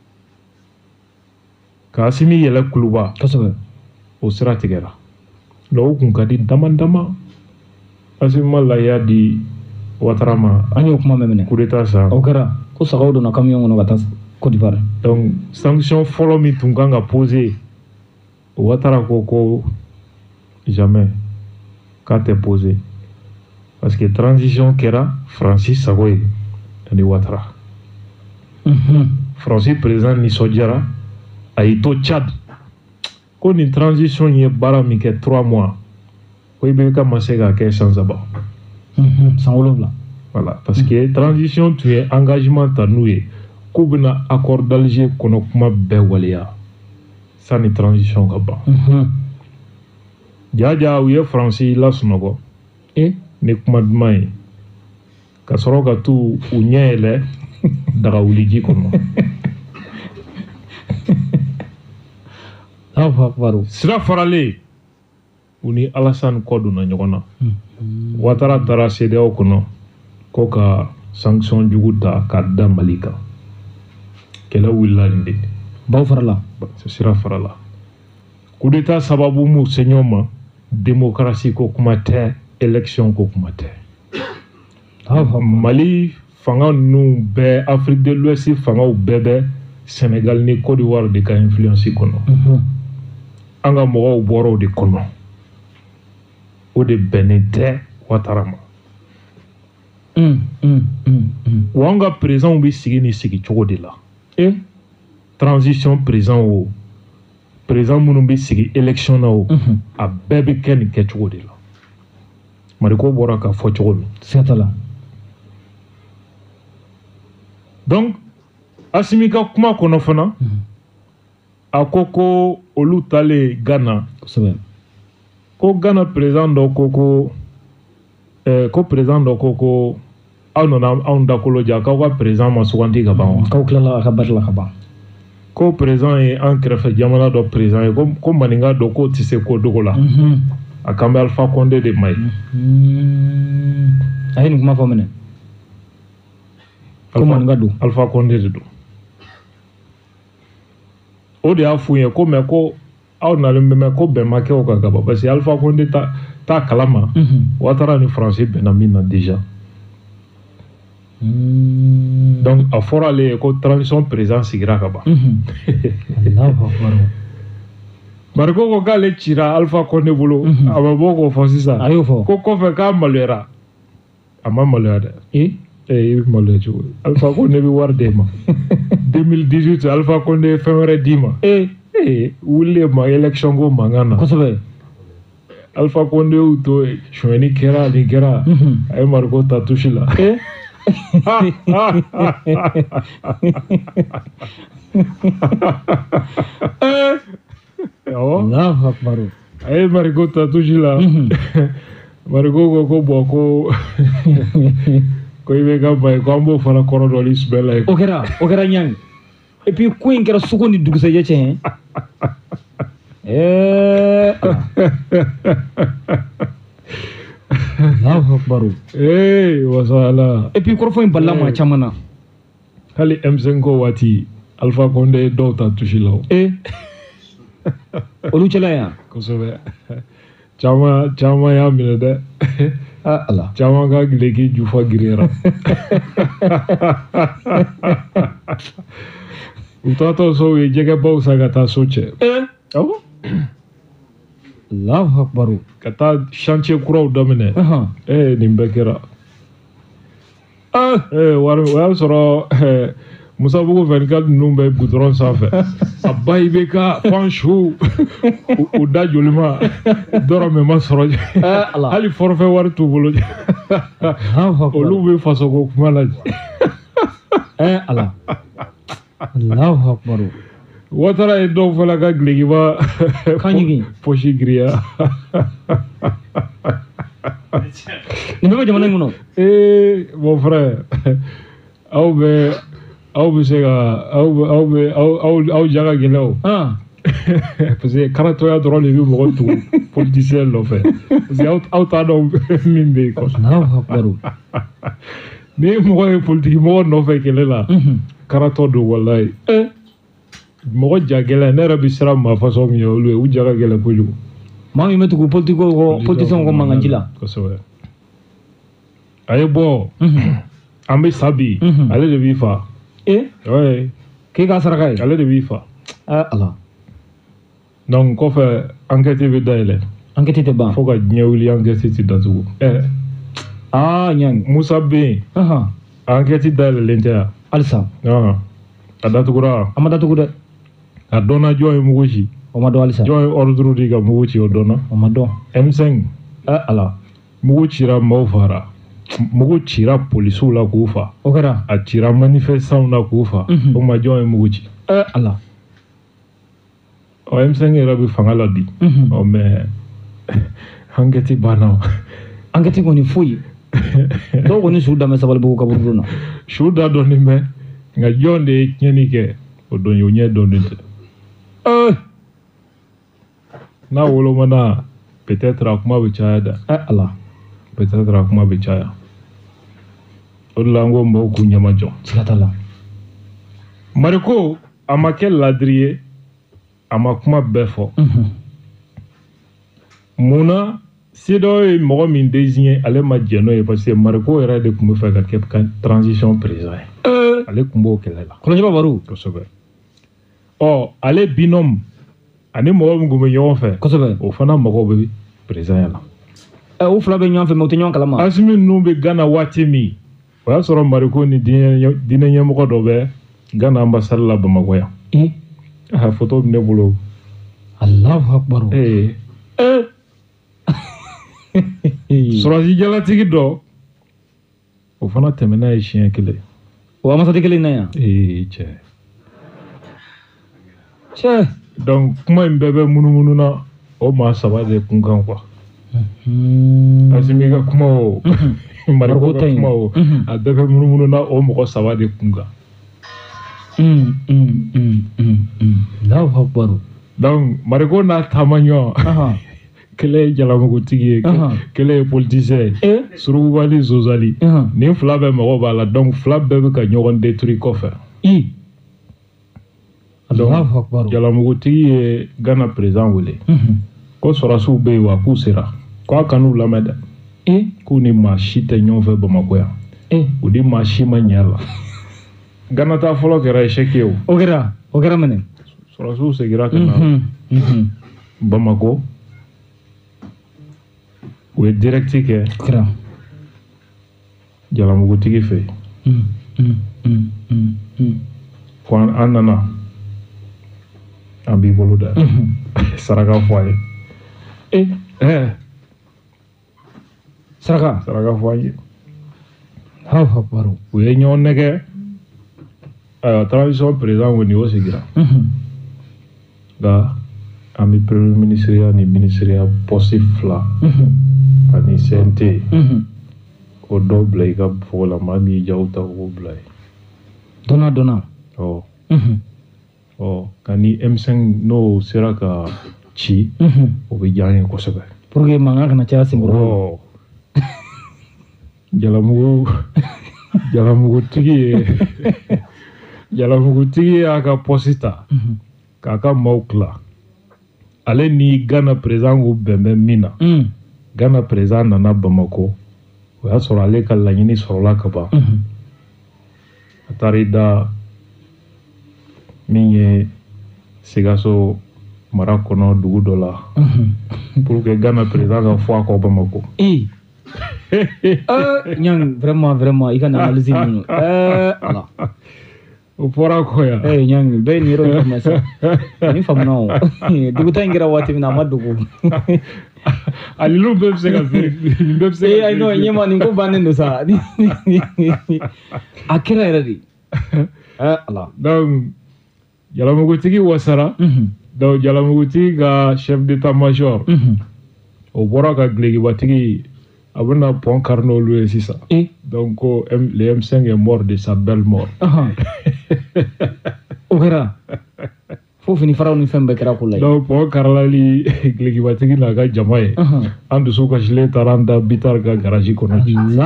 Kasimi yela kuluba. Au sera tigera. Lo kunkadi dama. Asima la ya di Ouattarama. Anyo kuma memene. Coup d'état ça. Okara. Ko sagaudo na camion no batas Côte d'Ivoire. Donc sanction follow mi tunganga posé. Ouattara koko jamais. Quand t'es posé. Parce que transition kera Francis Sagoy ni Ouattara. Francis président ni Sodjara a ito Tchad. Quand une transition y est bara mi ke 3 mois. Ko ibe ka masega ke sans aba. Sans wolof là. Voilà, parce que transition tu es engagement ta nous ye k'u bɛna accord d'Alger kɔnɔ kuma bɛɛ waleya sanni transition ka ban. Jaja u ye Faransi lasunɔgɔ ni kuma duman ye ka sɔrɔ ka t'u u ɲɛ yɛlɛ dagawuliji kɔnɔ. Sira faralen u ni Alassane kɔ donna ɲɔgɔn na. Ouattara taara CEDEAO kɔnɔ ko ka sanction jugu ta ka da Mali kan. Kɛlɛ wulila nin de. Baw farala. Sira farala. Coup d'état sababu mu se ɲɔgɔn ma démocratie ko kuma tɛ élection ko kuma tɛ. Mali fanga ninnu bɛɛ Afrique de l'Ouest fangaw bɛɛ bɛ Sénégal ni Côte d'Ivoire de ka influence kɔnɔ. An ka mɔgɔw bɔra o de kɔnɔ. O de bɛnnen tɛ Ouattara ma. Wa an ka président bɛ sigi ni sigi cogo de la. Transition président o président minnu bɛ sigi élection na o a bɛɛ bɛ kɛ nin kɛcogo de la. Mariko bɔra ka fɔ cogo min. Sɛtala. Donc Assimi ka kuma kɔnɔ fana a ko ko olu talen Ghana ko Ghana président dɔ ko ko président dɔ ko aw nana anw dakolo ja k'aw ka président ma suganti ka ban wa. K'aw tilala a ka baara la ka ban. Ko président ye an kɛrɛfɛ jamana dɔ président ye ko maninka dɔ k'o tɛ se ko dogo la. A kan bɛ Alpha Condé de ma ye. A ye nin kuma fɔ minɛ. Ko maninka don. Alpha Condé de don. O de y'a f'u ye ko mais ko aw nalen bɛ mɛn ko bɛn ma kɛ o kan ka ban parce que Alpha Condé t'a kalama. Ouattara ni Faransi bɛnna min na déjà. Donc a fɔra ale ye ko transition président sigira ka ban. Mariko ko k'ale cira Alpha Condé bolo a ma bɔ k'o fɔ sisan. A y'o fɔ. Ko kɔfɛ k'a maloyara. A ma maloya dɛ. I bɛ maloya cogo di? Alpha Condé bɛ wari d'e ma. 2018 Alpha Condé ye fɛn wɛrɛ d'i ma. Wuli ma élection ko mankan na. Kosɛbɛ. Alpha Condé y'u to suɲɛni kɛra nin kɛra a ye Mariko ta touche la. Allahu Akbar. A ye Mariko ta touche la. Mariko ko bon ko i bɛ ka ba ye ko an b'o fana kɔrɔ dɔn ni sɛbɛn la ye. O kɛra ɲangi. Et puis ko in kɛra suko ni dugusɛjɛ cɛ. Allahu Akbar. Wasala. Et puis kɔrɔfɔ in balila maa caman na. Hali M5 ko waati Alpha Condé ye dɔw ta touche la o. Olu cɛla yan. Kosɛbɛ. Caman y'a minɛ dɛ. Ala. Caman ka gileki jufa giriyara. U taatɔ so u ye jɛgɛbaw san ka taa so cɛ. Allahu Akbar. Ka taa chantier kuraw daminɛ. Nin bɛɛ kɛra. Wari o y'a sɔrɔ Musabugu 24 ninnu bɛ goudron sanfɛ. A ba IBK fan su u da joli ma dɔrɔmɛ ma sɔrɔ. Hali forfait wari t'u bolo. Olu bɛ fasoko kuma la. Ala. Allahu Akbar. Ouattara ye dɔw fana ka gileki poche giriya. Nin bɛɛ bɛ jamana in kɔnɔ. Mon frère, aw bɛ se ka aw ja ka gɛlɛn o. Parce que karatɔya dɔrɔn de bɛ mɔgɔ tugu politicien nɔfɛ. Parce que aw t'a dɔn min bɛ yen quoi. Ni mɔgɔ ye politique mɔgɔ nɔfɛ kɛlɛ la, karatɔ don walayi. Mɔgɔ ja gɛlɛn ne yɛrɛ bɛ siran maa façon min ye olu ye u ja ka gɛlɛn kojugu. Maa min bɛ tugu politicien ko mankanci la. Kosɛbɛ. A ye bɔ an bɛ sa bi ale de b'i fa. Ouais. K'e ka saraka ye. Ale de b'i fa. Ala. Donc kɔfɛ enquête bɛ dayɛlɛ. Enquête tɛ ban. Fo ka diɲɛ wuli enquête tɛ datugu. Ɲangi. Musa bɛ yen. Enquête dayɛlɛlen tɛ yan. Halisa. A datugura. A ma datugu dɛ. A dɔnna jɔn ye mugu ci. O ma dɔn halisa. Jɔn ye ordre di ka mugu ci o dɔnna. O ma dɔn. M5. Ala. Mugu cira maaw fara. mugu cira polisiw la k'u fa o kɛra a cira manifestants na k'u fa o ma jɔn ye mugu ci ala M5 yɛrɛ bɛ fanga la bi mais enquête banna enquête kɔni foyi dɔw kɔni su damɛ Sabalibugu kaburudon na su da dɔɔnin bɛ nka jɔn de ye tiɲɛni kɛ o don ye o ɲɛ dɔɔnin tɛ n'a wolomana peut-être a kuma bɛ caya dɛ ala peut-être a kuma bɛ caya o de la n ko mɔgɔw k'u ɲɛma jɔ siga t'a la Mariko a ma kɛ ladiri ye a ma kuma bɛɛ fɔ mun na CEDEAO ye mɔgɔ min désigné ale ma jɛn n'o ye parce que Mariko yɛrɛ de tun bɛ fɛ ka kɛ transition président ye ale tun b'o kɛlɛ la Kɔlɔnjɛba Baro kosɛbɛ ale binôme ani mɔgɔ min tun bɛ ɲɔgɔn fɛ kosɛbɛ o fana mago bɛ président la u fila bɛ ɲɔgɔn fɛ mais u tɛ ɲɔgɔn kalama Asimi ninnu bɛ Gana waati min o y'a sɔrɔ Mariko ni diinɛ ɲɛmɔgɔ dɔ bɛ Gana ambassade la Bamakɔ yan photo bɛ ne bolo Allahu Akbar Surasi jalatigi dɔ o fana tɛmɛna ye siɲɛ kelen o ambassade kelen na yan cɛ donc kuma in bɛɛ bɛ munumunu na o maa saba de kunkan quoi Asimi ka kuma o Mariko ka kuma o a bɛɛ bɛ munumunu na o mɔgɔ saba de kunkan Allahu Akbar donc Mariko n'a taama ɲɔgɔn kɛlɛ ye jalamugutigi ye kɛlɛ ye politicien ye surugubali zozali nin fila bɛɛ mɔgɔ b'a la donc fila bɛɛ bɛ ka ɲɔgɔn détruire kɔfɛ donc jalamugutigi ye Gana président wele ko sɔrɔsiw bɛ yen wa k'u sera k'a kan'u lamɛn dɛ k'u ni maa si tɛ ɲɔgɔn fɛ Bamakɔ yan u ni maa si ma ɲɛ a la Gana ta fɔlɔ kɛra échec ye o kɛra minɛ sɔrɔsiw segira ka na Bamakɔ u ye direct kɛ jalamugutigi fɛ fo an nana an b'i bolo da saraka fɔ a ye saraka fɔ a ye u ye ɲɔgɔn nɛgɛ transition président kɔni o sigira nka an bɛ premier ministre ni ministériya poste fila ani CNT o dɔw bila i ka fɔlɔ la maa min y'i jago ta k'o bila ye dɔnna ka ni M5 n'o sera ka ci o bɛ diya an ye kosɛbɛ pour que mankan kana caya senkɔrɔ jalamugutigi y'a ka poste ta k'a ka maaw tila ale ni Gana président ko bɛnbɛn min na Gana président nana Bamakɔ o y'a sɔrɔ ale ka laɲini sɔrɔla ka ban a taara i da min ye Sikaso mara kɔnɔ dugu dɔ la pour que Gana président ka fɔ a kɔ Bamakɔ vraiment i ka analyse ninnu ala o fɔra kɔ yan ɲangi bɛɛ ni yɔrɔ in sa ni faamuna o duguta in kɛra waati min na a ma dogo alilu bɛɛ bɛ se ka nin bɛɛ bɛ se ka ayi non ɲɛma nin ko bannen don sa a kɛra yɛrɛ de ala donc jalamugutigi wasara donc jalamugutigi ka chef d'état-major o bɔra ka gelekibatigi a bɛna pont kari n'olu ye sisan donc ko le M5 est mort de sa belle mort o kɛra fo fini faraw ni fɛn bɛɛ kɛra ko la donc pont karilali gelekibatigi n'a ka jama ye an dusu kasilen taara an da Bitar ka garage kɔnɔ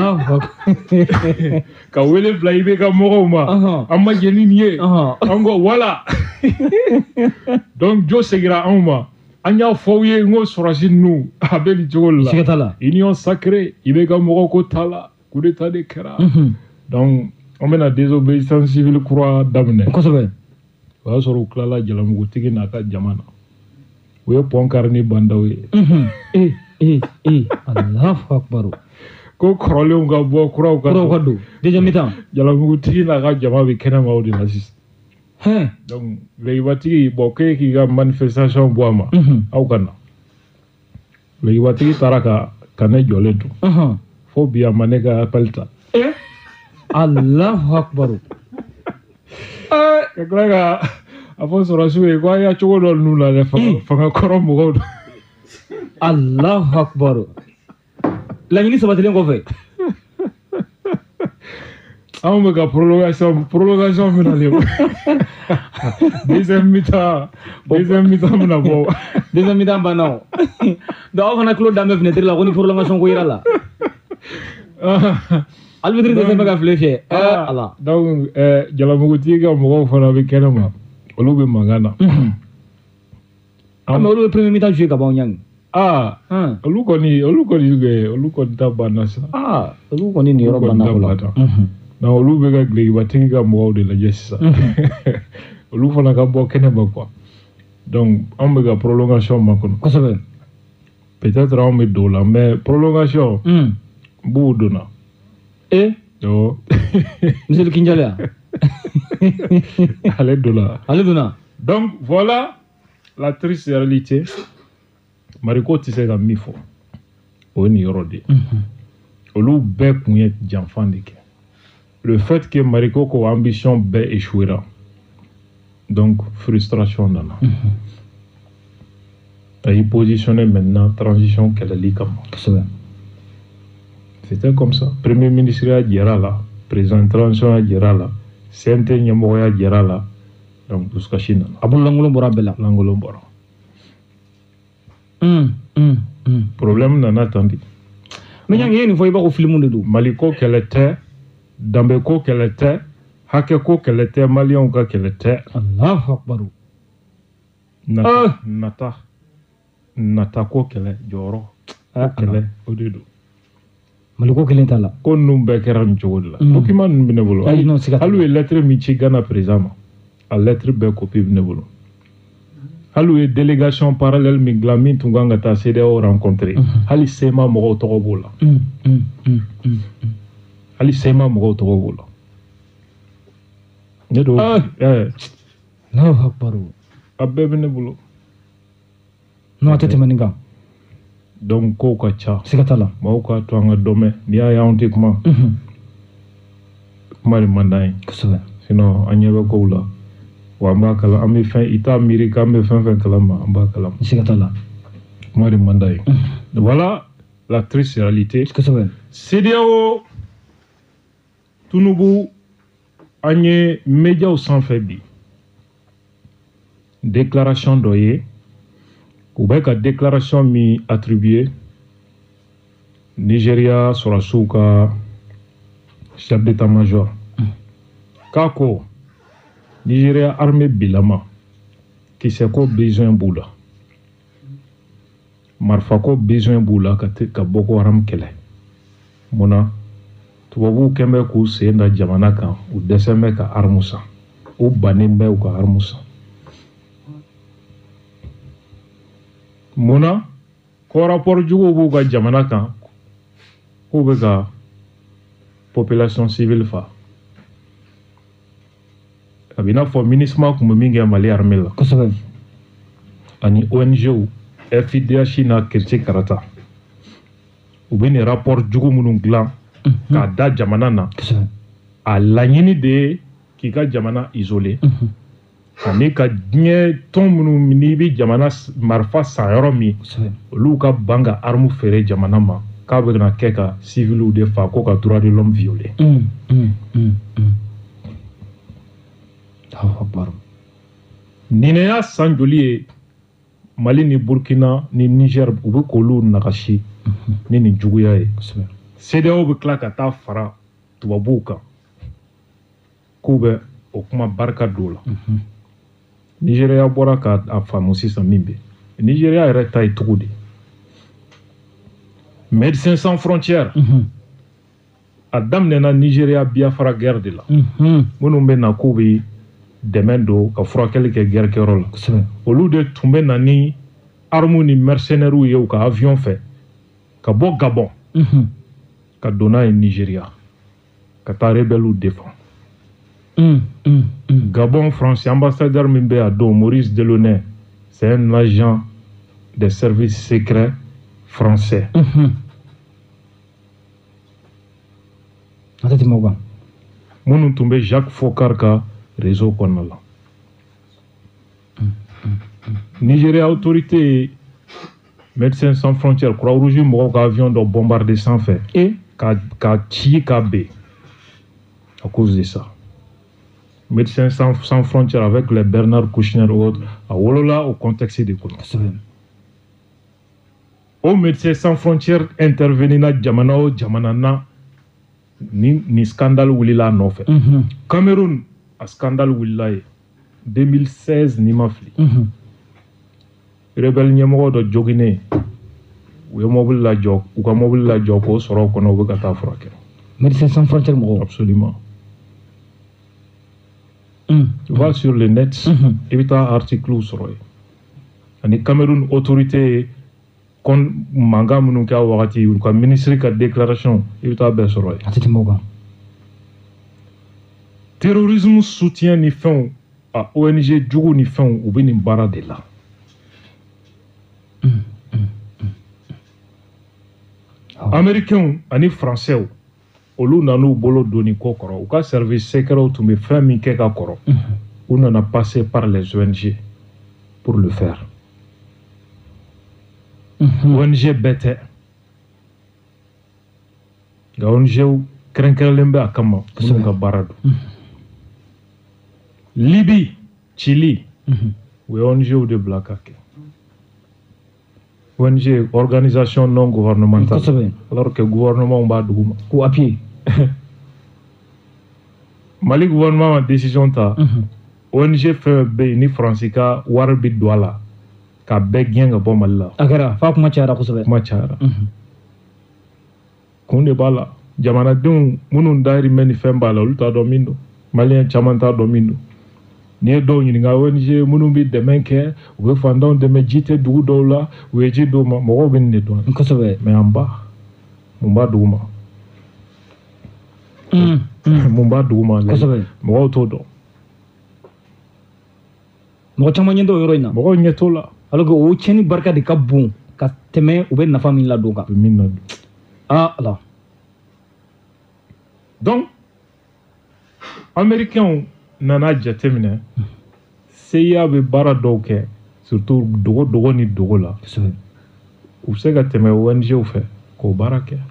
ka wele bila i bɛ ka mɔgɔw ma an ma jɛ ni nin ye an ko wala donc jo segira anw ma an y'a fɔ aw ye n ko sɔrɔsi ninnu a bɛ nin cogo la union sacrée i bɛ ka mɔgɔw ko ta la coup d'état de kɛra donc an bɛna désobéissance civile kura daminɛ kosɛbɛ o y'a sɔrɔ u tilala jalamugutigi n'a ka jama na u ye pont kari ni bandaw ye Allahu Akbar ko kɔrɔlenw ka bɔ kuraw ka don déjà mi-temps jalamugutigi n'a ka jama bɛ kɛnɛma o de la sisan donc legibatigi bon k'e k'i ka manifestation bɔ a ma aw ka na legibatigi taara ka ne jɔlen to fo bi a ma ne ka appel ta Allahu akbar ka tila ka a fɔ sɔrɔsiw ye ko a y'a cogo dɔ ninnu la dɛ fanga kɔrɔ mɔgɔw don Allahu akbar laɲini sabatilen kɔfɛ anw bɛ ka prolongation min na de deuxième mi-temps bɛna bɔ deuxième mi-temps banna o donc aw fana tulo danbɛ fenêtre la ko ni prolongation ko yira la arbitre de bɛ ka file fiyɛ ala donc Jalamugutigi ka mɔgɔw fana bɛ kɛnɛ ma olu bɛ mankan na mais olu bɛ premier mi-temps jouer ka ban ɲangi olu kɔni ta banna sa olu kɔni ni yɔrɔ banna ko la donc olu bɛ ka gilikibatigi ka mɔgɔw de lajɛ sisan olu fana ka bɔ kɛnɛ ma quoi donc anw bɛ ka prolongation makɔnɔ kosɛbɛ peut-être anw bɛ don o la mais prolongation b'u donna monsieur Kinjala ale donna donc voilà la triste réalité Mariko tɛ se ka min fɔ o ye nin yɔrɔ de ye olu bɛɛ kun ye janfan de kɛ le fait que Mariko ko ambition bɛɛ échouera donc frustration nana a y'i positionné maintenant transition kɛlɛli kama c'était comme ça premier ministre y'a jɛra la président transition y'a jɛra la CNT ɲɛmɔgɔ y'a jɛra la donc dusukasi nana a bolo lankolon bɔra bɛɛ la lankolon bɔra problème nana tan de mais ɲangi ye nin fɔ i b'a ko film de don Mali ko kɛlɛ tɛ danbe ko kɛlɛ tɛ hakɛ ko kɛlɛ tɛ maliyɛnw ka kɛlɛ tɛ Allahu akbar nata ko kɛlɛ jɔyɔrɔ kɛlɛ o de don Mali ko kelen t'a la ko ninnu bɛɛ kɛra nin cogo de la document ninnu bɛ ne bolo hali u ye lettre min ci Ghana président ma a lettre bɛɛ copie bɛ ne bolo hali u ye délégation parallèle min dilan min tun kan ka taa CEDEAO rencontrer hali SEMA mɔgɔw tɔgɔ b'o la hali SEMA mɔgɔw tɔgɔ b'o la ne don Allahu akbar a bɛɛ bɛ ne bolo non a tɛ tɛmɛ nin kan donc kow ka ca siga t'a la maaw k'a to an ka dɔmɛ n'i y'a ye anw tɛ kuma kuma de man d'an ye kosɛbɛ sinon an ɲɛ bɛ kow la wa an b'a kalan an bɛ fɛn i t'a miiri k'an bɛ fɛn fɛn kalama an b'a kalama siga t'a la kuma de man d'an ye voilà la triste réalité kosɛbɛ CEDEAO Tunubu an ye médiaw sanfɛ bi déclaration dɔ ye u bɛ ka déclaration min attribué Nigeria sɔrɔsiw ka chef d'état-major k'a ko Nigeria armée bilama kisɛ ko besoin b'u la marifa ko besoin b'u la ka Boko Haram kɛlɛ munna tubabuw kɛn bɛ k'u sen da jamana kan u dɛsɛn bɛ ka arme san u bannen bɛ u ka arme san munna ko rapport juguw b'u ka jamana kan k'u bɛ ka population civile fa a b'i n'a fɔ MINUSMA tun bɛ min kɛ Mali armée la kosɛbɛ ani ONG FIDH n'a Kiriti Karata u bɛ nin rapport jugu minnu dilan k'a da jamana na a laɲini de ye k'i ka jamana isolé ani ka diɲɛ tɔn minnu n'i bɛ jamana marifa san yɔrɔ min olu ka ban ka arme feere jamana ma k'a bɛ na kɛ ka civiliw de fa ko ka droit de l'homme violer nin y'a san joli ye Mali ni Burkina ni Niger u bɛ k'olu nagasi ni nin juguya ye CEDEAO bɛ tila ka taa fara tubabuw kan k'u bɛ o kuma barika don la Nigeria bɔra k'a faamu sisan min bɛ Nigeria yɛrɛ ta ye cogo di Médecins sans frontières a daminɛna Nigeria Biafra guerre de la minnu bɛ na k'u bɛ dɛmɛ don ka furakɛli kɛ guerre kɛyɔrɔ la olu de tun bɛ na ni armes ni mercenaires ye u ka avion fɛ ka bɔ Gabon ka don n'a ye Nigeria ka taa rebelles défend Gabon France ambassadeur min bɛ a don Maurice Delaunay c'est un agent des services secrets français minnu tun bɛ Jacques Foccart ka réseau kɔnɔna la. Nigeria autorité ye Médecins Sans Frontières Croix-Rouge mɔgɔw ka avion dɔ bombardé sanfɛ ka ci ka ben à cause de ça. Médecins Sans Frontières avec les Bernard Kouchner et autres a wolola au contexte de kɔnɔ. O Médecins Sans Frontières intervenir na jamana o jamana na ni scandale wulila nɔfɛ. Cameroun a scandale wulila ye 2016 ni ma fili. Rebelle ɲɛmɔgɔ dɔ joginnen u ye mobile lajɔ u ka mobile lajɔ k'o sɔrɔ o kɔnɔ u bɛ ka taa furakɛ. Médecins Sans Frontières mɔgɔw. Absolument. Tu vas sur le net i bɛ taa article sɔrɔ yen ani Cameroun autorité kon mankan minnu kɛ a wagati u ka ministre ka déclaration i bɛ taa bɛɛ sɔrɔ yen. A tɛ tɛmɛ o kan. Terrorisme soutien ni fɛnw a ONG jugu ni fɛnw u bɛ nin baara de la. Américains ani Français olu nan'u bolo doni ko kɔrɔ u ka service secret tun bɛ fɛn min kɛ ka kɔrɔ u nana passer par les ONG pour le faire. ONG bɛɛ tɛ nka ONG kɛrɛnkɛrɛnlen bɛ a kama minnu ka baara don. Libye, Chili u ye ONG de bila ka kɛ. ONG, organisation non gouvernementale, alors que le gouvernement va duguma. Ou à pied. Mali gouvernement a décision ta. ONG fait ni France ka warbi douala ka begien ga bomalla. Agara, fa kuma cara ko sobe. Kuma cara. Kunde bala jamana dun munun dairi meni fembala luta domindo. Malien chamanta domindo. Ni ye dɔw ɲininka ONG minnu bɛ dɛmɛ kɛ u bɛ fantanw dɛmɛ ji tɛ dugu dɔw la u ye ji d'u ma mɔgɔw bɛ nin de dɔn. Kosɛbɛ. Mais an ba mun b'a dugu ma. Mun b'a dugu ma. Kosɛbɛ. Mɔgɔw t'o dɔn. Mɔgɔ caman ɲɛ t'o yɔrɔ in na. Mɔgɔw ɲɛ t'o la. Alors que o tiɲɛni barika de ka bon ka tɛmɛ u bɛ nafa min ladon kan. U bɛ min ladon. Ah ala. Donc Américains nana jateminɛ CIA bɛ baara dɔw kɛ surtout dogo ni dogo la u bɛ se ka tɛmɛ ONG fɛ k'o baara kɛ.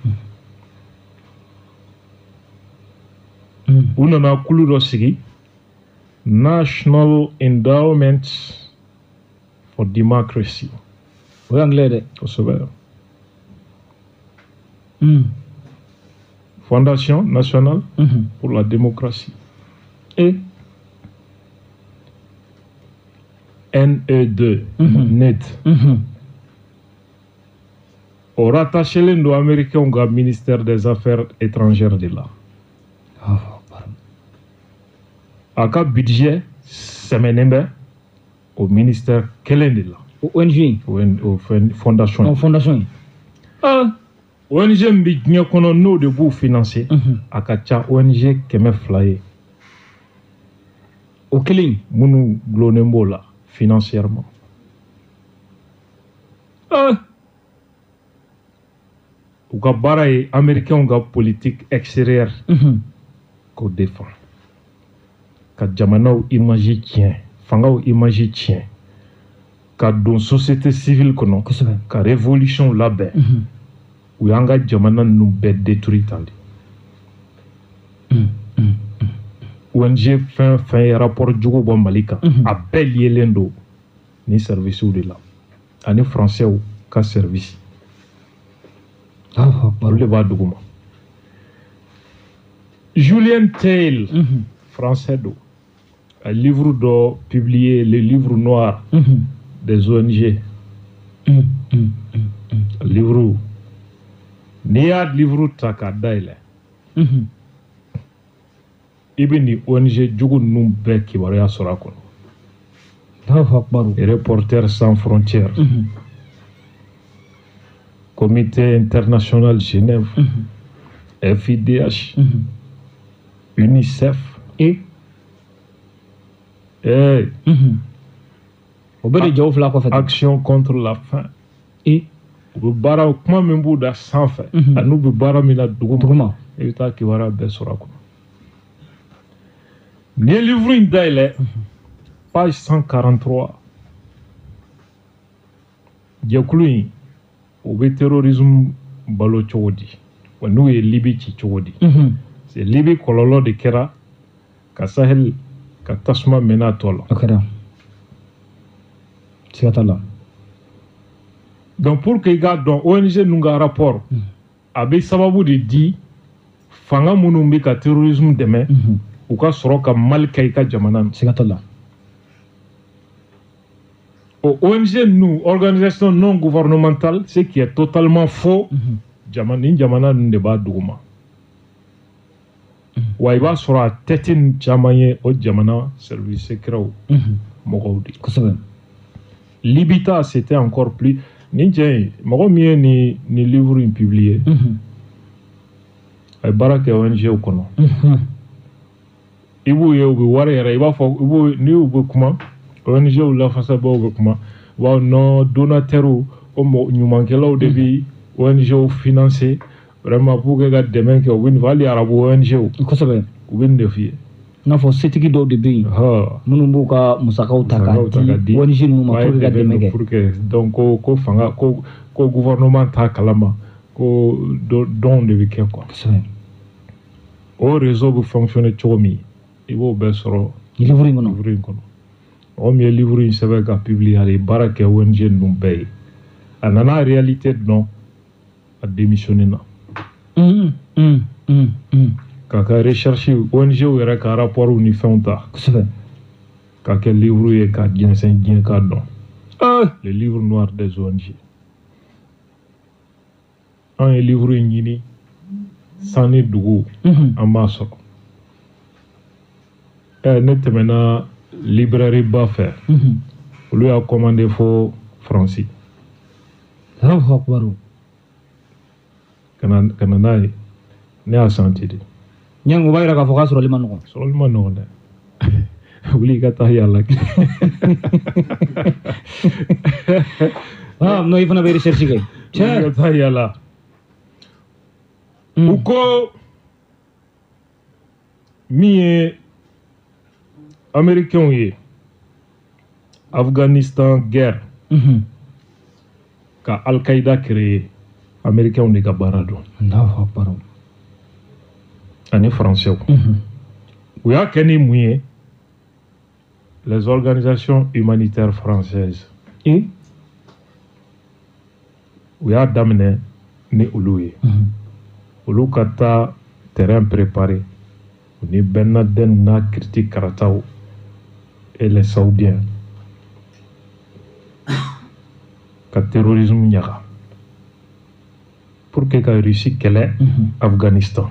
U nana kulu dɔ sigi National Endowment for Democracy. O ye anglais dɛ. Kosɛbɛ. Fondation nationale pour la démocratie. Et NE2, NED. Au rattaché l'Indo américain au ministère des Affaires étrangères de là. A ka budget semaine au ministère kelen de la. ONG. Au fondation. Non, fondation. ONG mbi diɲɛ kɔnɔ n'o de b'u financer. A ka ca ONG 200 ye. O kelen minnu gulonnen b'o la financièrement. U ka baara ye américains ka politique extérieure k'o défend. Ka jamanaw image tiɲɛ, fangaw image tiɲɛ, ka don société civile kɔnɔ, ka révolution labɛn. U y'an ka jamana ninnu bɛɛ détruit tan de. ONG fɛn fɛn ye rapport jugu bɔ Mali kan a bɛɛ lielen don ni service de la ani français ka service. Olu de b'a dugu ma. Julien Tail français do un livre dɔ publié, le livre noir des ONG. Livre n'i y'a livre ta k'a dayɛlɛ i bɛ nin ONG jugu ninnu bɛɛ kibaruya sɔrɔ a kɔnɔ. Reporters sans frontières, Comité international Genève, FIDH, UNICEF et Action contre la faim et u bɛ baara kuma min b'u da sanfɛ ani u bɛ baara min na duguma i bɛ taa kibaruya bɛɛ sɔrɔ a kɔnɔ. N'i ye livre in dayɛlɛ page 143 jɛkulu in u bɛ terrorisme balo cogo di wa n'u ye Libi ci cogo di. C'est Libi kɔlɔlɔ de kɛra ka Sahel ka tasuma mɛnɛ a tɔ la. O kɛra siga t'a la. Donc pour que i k'a dɔn ONG ninnu ka rapport a bɛ sababu de di fanga minnu bɛ ka terrorisme dɛmɛ u ka sɔrɔ ka Mali kɛ i ka jamana na. Siga t'a la. O ONG ninnu organisation non gouvernementale ce qui est totalement faux ni jamana ninnu de b'a duguma. Wa i b'a sɔrɔ a tɛti caman ye o jamana service secretw mɔgɔw de. Kosɛbɛ. Libi ta c'était encore plus. Ni cɛ mɔgɔ min ye ni livre in publié a ye baara kɛ ONG kɔnɔ i b'u ye u bɛ wari yɛrɛ i b'a fɔ ni u bɛ kuma ONG lafasabaw bɛ kuma wa non donateurs o ɲumankɛlaw de bɛ ONG financer vraiment pour que ka dɛmɛ kɛ u bɛ nin fɔ hali arabu ONG kosɛbɛ u bɛ nin de f'i ye. I n'a fɔ setigi dɔw de bɛ yen minnu b'u ka musakaw ta k'a di ONG ninnu ma pour que ka dɛmɛ kɛ. Donc ko fanga ko gouvernement t'a kalama ko don de bɛ kɛ quoi. O réseau bɛ fonctionner cogo min i b'o bɛɛ sɔrɔ livre in kɔnɔ. Mɔgɔ min ye livre in sɛbɛn ka publier a ye baara kɛ ONG ninnu bɛɛ ye a nana réalité dɔn a démissionné na. K'a ka recherche ONG yɛrɛ ka rapport ni fɛnw ta k'a kɛ livre ye ka jɛnsɛn diɲɛ k'a dɔn. Le livre noir des ONG. An ye livre in ɲini san ni dugu an b'a sɔrɔ. Ne tɛmɛna librairie ba fɛ olu y'a commandé fo Faransi. Ka na n'a ye ne y'a senti de. Ɲɛngo b'a yira k'a fɔ k'a sɔrɔli ma nɔgɔn. Sɔrɔli ma nɔgɔn dɛ. Wuli i ka taa yala kɛ. Non i fana bɛ recherche kɛ. Wuli i ka taa yala. U ko min ye Américains ye Afghanistan guerre ka Al-Qaïda créé Américains de ka baara dɔn. Allahu akbar. Ani Français. U y'a kɛ ni mun ye les organisations humanitaires françaises. U y'a daminɛ ni olu ye. Olu ka taa terrain préparé ni Ben Laden n'a critique Karataw et les Saoudiens ka terrorisme ɲaga pour que ka Russie kɛlɛ Afghanistan.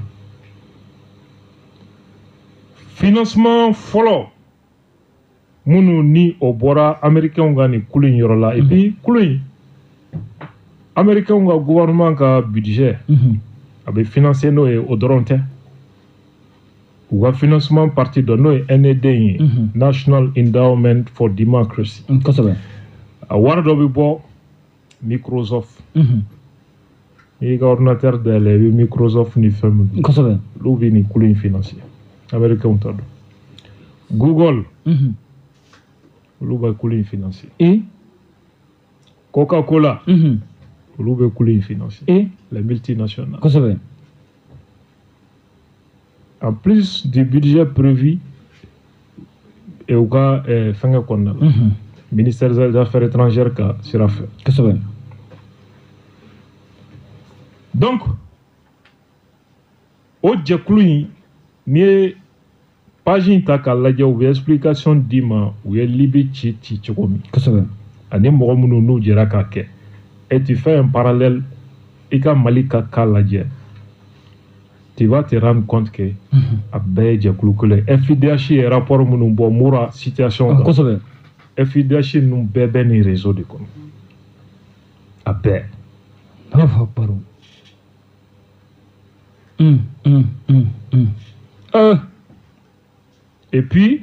Financement fɔlɔ minnu ni o bɔra Américains ka ni kulu in yɔrɔ la et puis kulu in Américains ka gouvernement ka budget a bɛ financer n'o ye o dɔrɔn tɛ. U ka financement parti dɔ n'o ye NED ye National Endowment for Democracy. Kosɛbɛ. A wari dɔ bɛ bɔ Microsoft. N'i y'i ka ordinateur dayɛlɛ i bɛ Microsoft ni fɛn min. Kosɛbɛ. Olu bɛ nin kulu in financer. Américains t'a dɔn. Google. Olu bɛ kulu in financer. Coca-Cola. Olu bɛ kulu in financer. Les multinationales. Kosɛbɛ. En plus du budget prévu et au cas fɛngɛ kɔnɔna la ministère des affaires étrangères ka sira fɛ. Kosɛbɛ. Donc o jɛkulu in n'i ye page in ta k'a lajɛ u bɛ explication d'i ma u ye Libi ci cogo min. Kosɛbɛ. Ani mɔgɔ minnu n'u jɛra k'a kɛ et tu fais un parallèle i ka Mali ka cas lajɛ. Tu vas te rendre compte que a bɛɛ ye jɛkulu kelen ye. FIDH ye rapport minnu bɔ Mura situation kan. Kosɛbɛ. FIDH ninnu bɛɛ bɛ nin réseau de kɔnɔ. A bɛɛ. Allahu akbar. Et puis,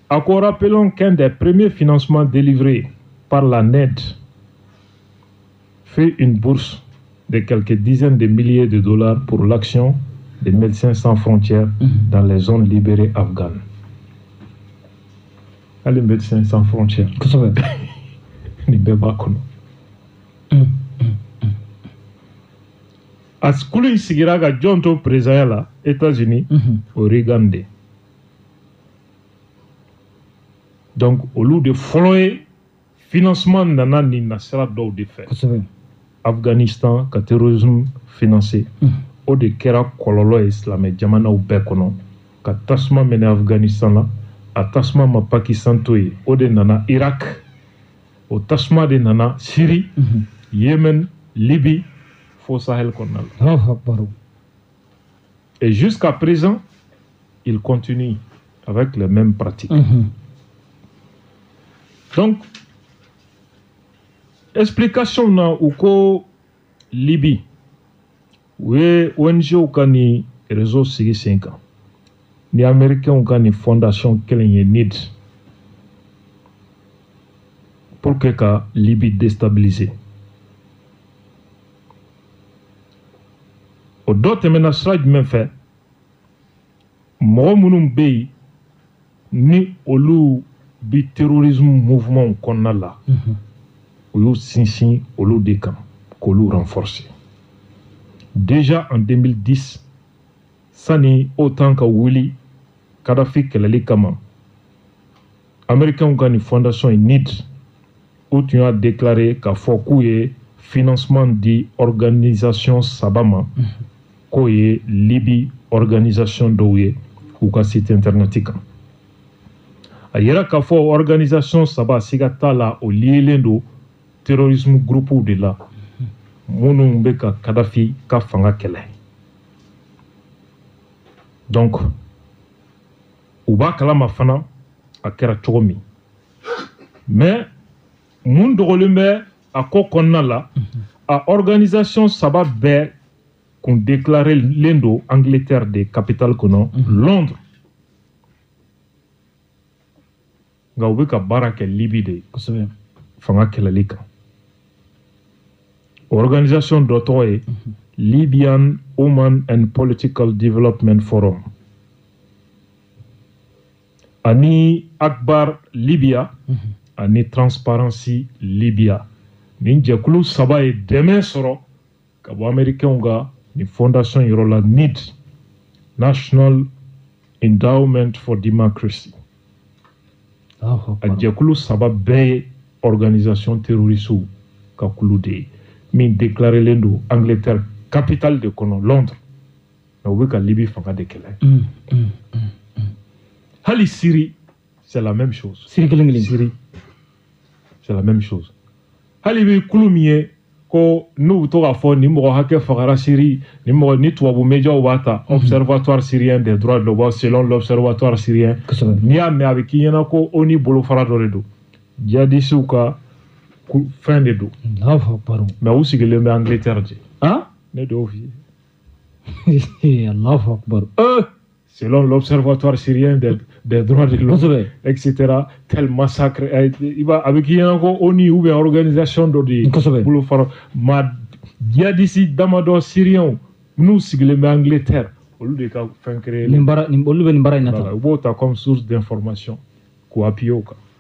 rappelons qu'un des premiers financements délivrés par la NED fait une bourse de quelques dizaines de milliers de dollars pour l'action des Médecins sans frontières dans les zones libérées afghanes. Les Médecins sans frontières. Qu'est-ce que ça veut? Askulu sigira ga jonto président la États-Unis au Reagan. Donc au lieu de follower financement nana ni nasra do de fait. Afghanistan ka terrorisme financé. O de kera kololo islamé jamana u bɛɛ kɔnɔ ka tasuma mɛnɛ Afghanistan la a tasuma ma Pakistan to ye o de nana Irak o tasuma de nana Syrie Yémen Libye fo Sahel kɔnɔna la. Et jusqu'à présent il continue avec les mêmes pratiques. Donc explication na u ko Libye u ye ONG ka ni réseau sigi sen kan ni américains ka ni fondation kelen ye NID pour que ka Libye déstabiliser. O dɔ tɛmɛna sira jumɛn fɛ mɔgɔ minnu bɛ yen ni olu bi terrorisme mouvement kɔnɔna la u y'u sinsin olu de kan k'olu renforcer. Déjà en 2010 sani autant ka wuli Kadhafi kɛlɛli kama américains ka ni fondation NID u tun y'a déclaré k'a fɔ k'u ye financement di organisation saba ma k'o ye Libye organisation dɔw ye u ka site internet kan. A yira k'a fɔ organisation saba siga t'a la o lielen do terrorisme groupe de la minnu bɛ ka Kadhafi ka fanga kɛlɛ. Donc u b'a kalama fana a kɛra cogo min mais mun dogolen bɛ a ko kɔnɔna la a organisation saba bɛɛ kun déclaré len do Angleterre de capitale kɔnɔ Londres nka u bɛ ka baara kɛ Libye de fanga kɛlɛli kan. Organisation dɔ tɔgɔ ye Libyan Human and Political Development Forum ani Akbar Libya ani Transparency Libya. Nin jɛkulu saba ye dɛmɛ sɔrɔ ka bɔ américains ka ni fondation yɔrɔ la NID National Endowment for Democracy. A jɛkulu saba bɛɛ ye organisation terroriste ka kulu de ye min déclaré len do Angleterre capitale de kɔnɔ Londres mais u bɛ ka Libye fanga de kɛlɛ. Hali Syrie c'est la même chose. Syrie c'est la même chose. Hali bi kulu min ye ko n'u to k'a fɔ ni mɔgɔ hakɛ fagara Syrie ni mɔgɔ ni tubabu médiaw b'a ta observatoire syrien des droits de l'homme selon l'observatoire syrien n'i y'a mɛn a bɛ k'i ɲɛna ko ONU bolofara dɔ de do djihadistes ka fɛn de do mais u sigilen bɛ Angleterre de ne de y'o f'i ye. Allahu Akbar. Selon l'observatoire syrien des droits de l'homme, etc., tel massacre, avec qui y a encore ONU ou bien organisation de boulot ma djihadistes d'Amado Syrien, nous siglons Angleterre, au lieu de faire créer. Voilà, comme source d'information, quoi appuyer.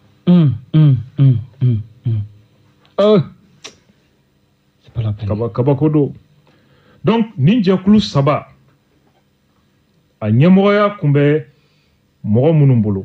C'est pas la peine. Kabakodo. Donc, Ninja Kulu Saba. A ɲɛmɔgɔya kun bɛ mɔgɔ minnu bolo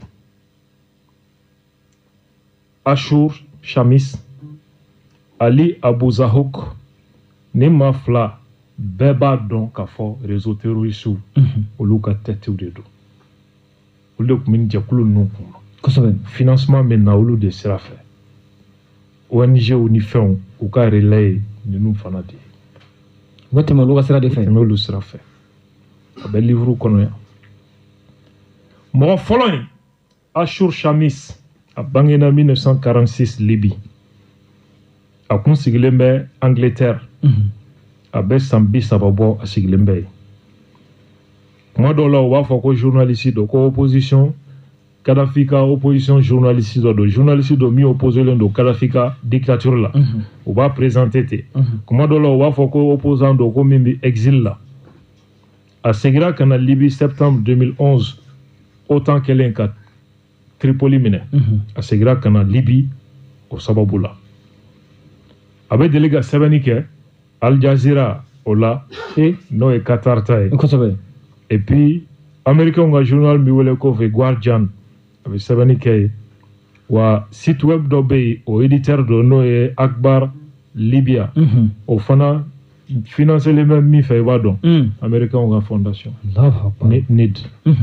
Ashur Shamis Ali Abu Zahouk ni maa fila bɛɛ b'a dɔn k'a fɔ réseau terroriste olu ka tɛtiw de don olu de tun bɛ jɛkulu ninnu kun financement bɛ na olu de sira fɛ ONG ni fɛnw u ka relais ye ninnu fana de ye u bɛ tɛmɛ olu ka sira de fɛ tɛmɛ olu sira fɛ a bɛ livre kɔnɔ yan mɔgɔ fɔlɔ in Ashur Shamis a bangena 1946 Libye a kun sigilen bɛ Angleterre a bɛ san 30 bɔ a sigilen bɛ yen kuma dɔw la u b'a fɔ ko journaliste do ko opposition Kadhafi ka opposition journaliste do journaliste do mi opposé l'un do Kadhafi ka dictature là on va présenter comment do là on va faut que opposant do ko mimbi exil là a segira kana Libye septembre 2011 autant qu'elle ka Tripoli mine a segira kana Libye au sababu là abe délégué Sebenike Al Jazeera ola no e Qatar tay et puis américain nga journal mi wele ko fe Guardian avec Sebenike wa site web do be o éditeur do no e Akbar Libya au fana financer les mêmes mi fait va donc américain nga fondation NID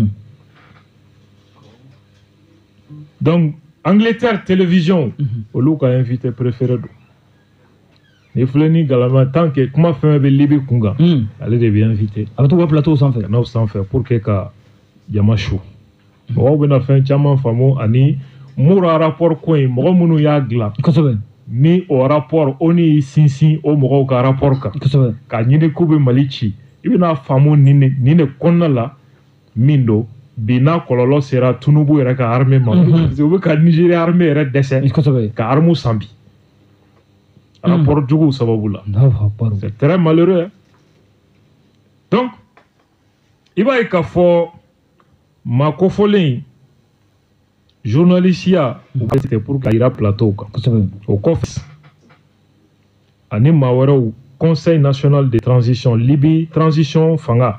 donc Angleterre télévision au luka invité préféré do ni fleni galama tant que comment faire be Libye kunga allez de bien invité avec tout plateau sans faire non sans faire pour que ka yamashu mo be na fin chama famo ani mura rapport ko mo munu ya gla ni au rapport oni sinsin o mo ka rapport ka nyine kube malichi ibina famo nine konna la mindo bina kololo sera tunubu era ka armée ma o ka Nigeria armée era dese ka armu sambi rapport du sababula c'est très malheureux donc il va y avoir Makofolin journaliste c'était pour qu'il ira plateau au COFES ani mawara Conseil national de transition Libye transition fanga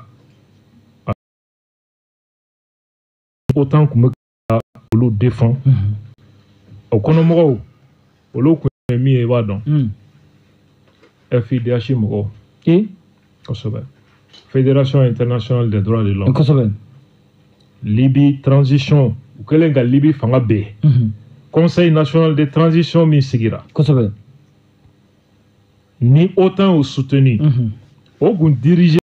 autant que me le défend au konomo au lo ko mi e wa don FIDH mo Kosovo Fédération internationale des droits de l'homme Kosovo Libye transition ou kelenga Libye fanga be Conseil national de transition mi sigira Kosovo ni autant au soutenu au gun diriger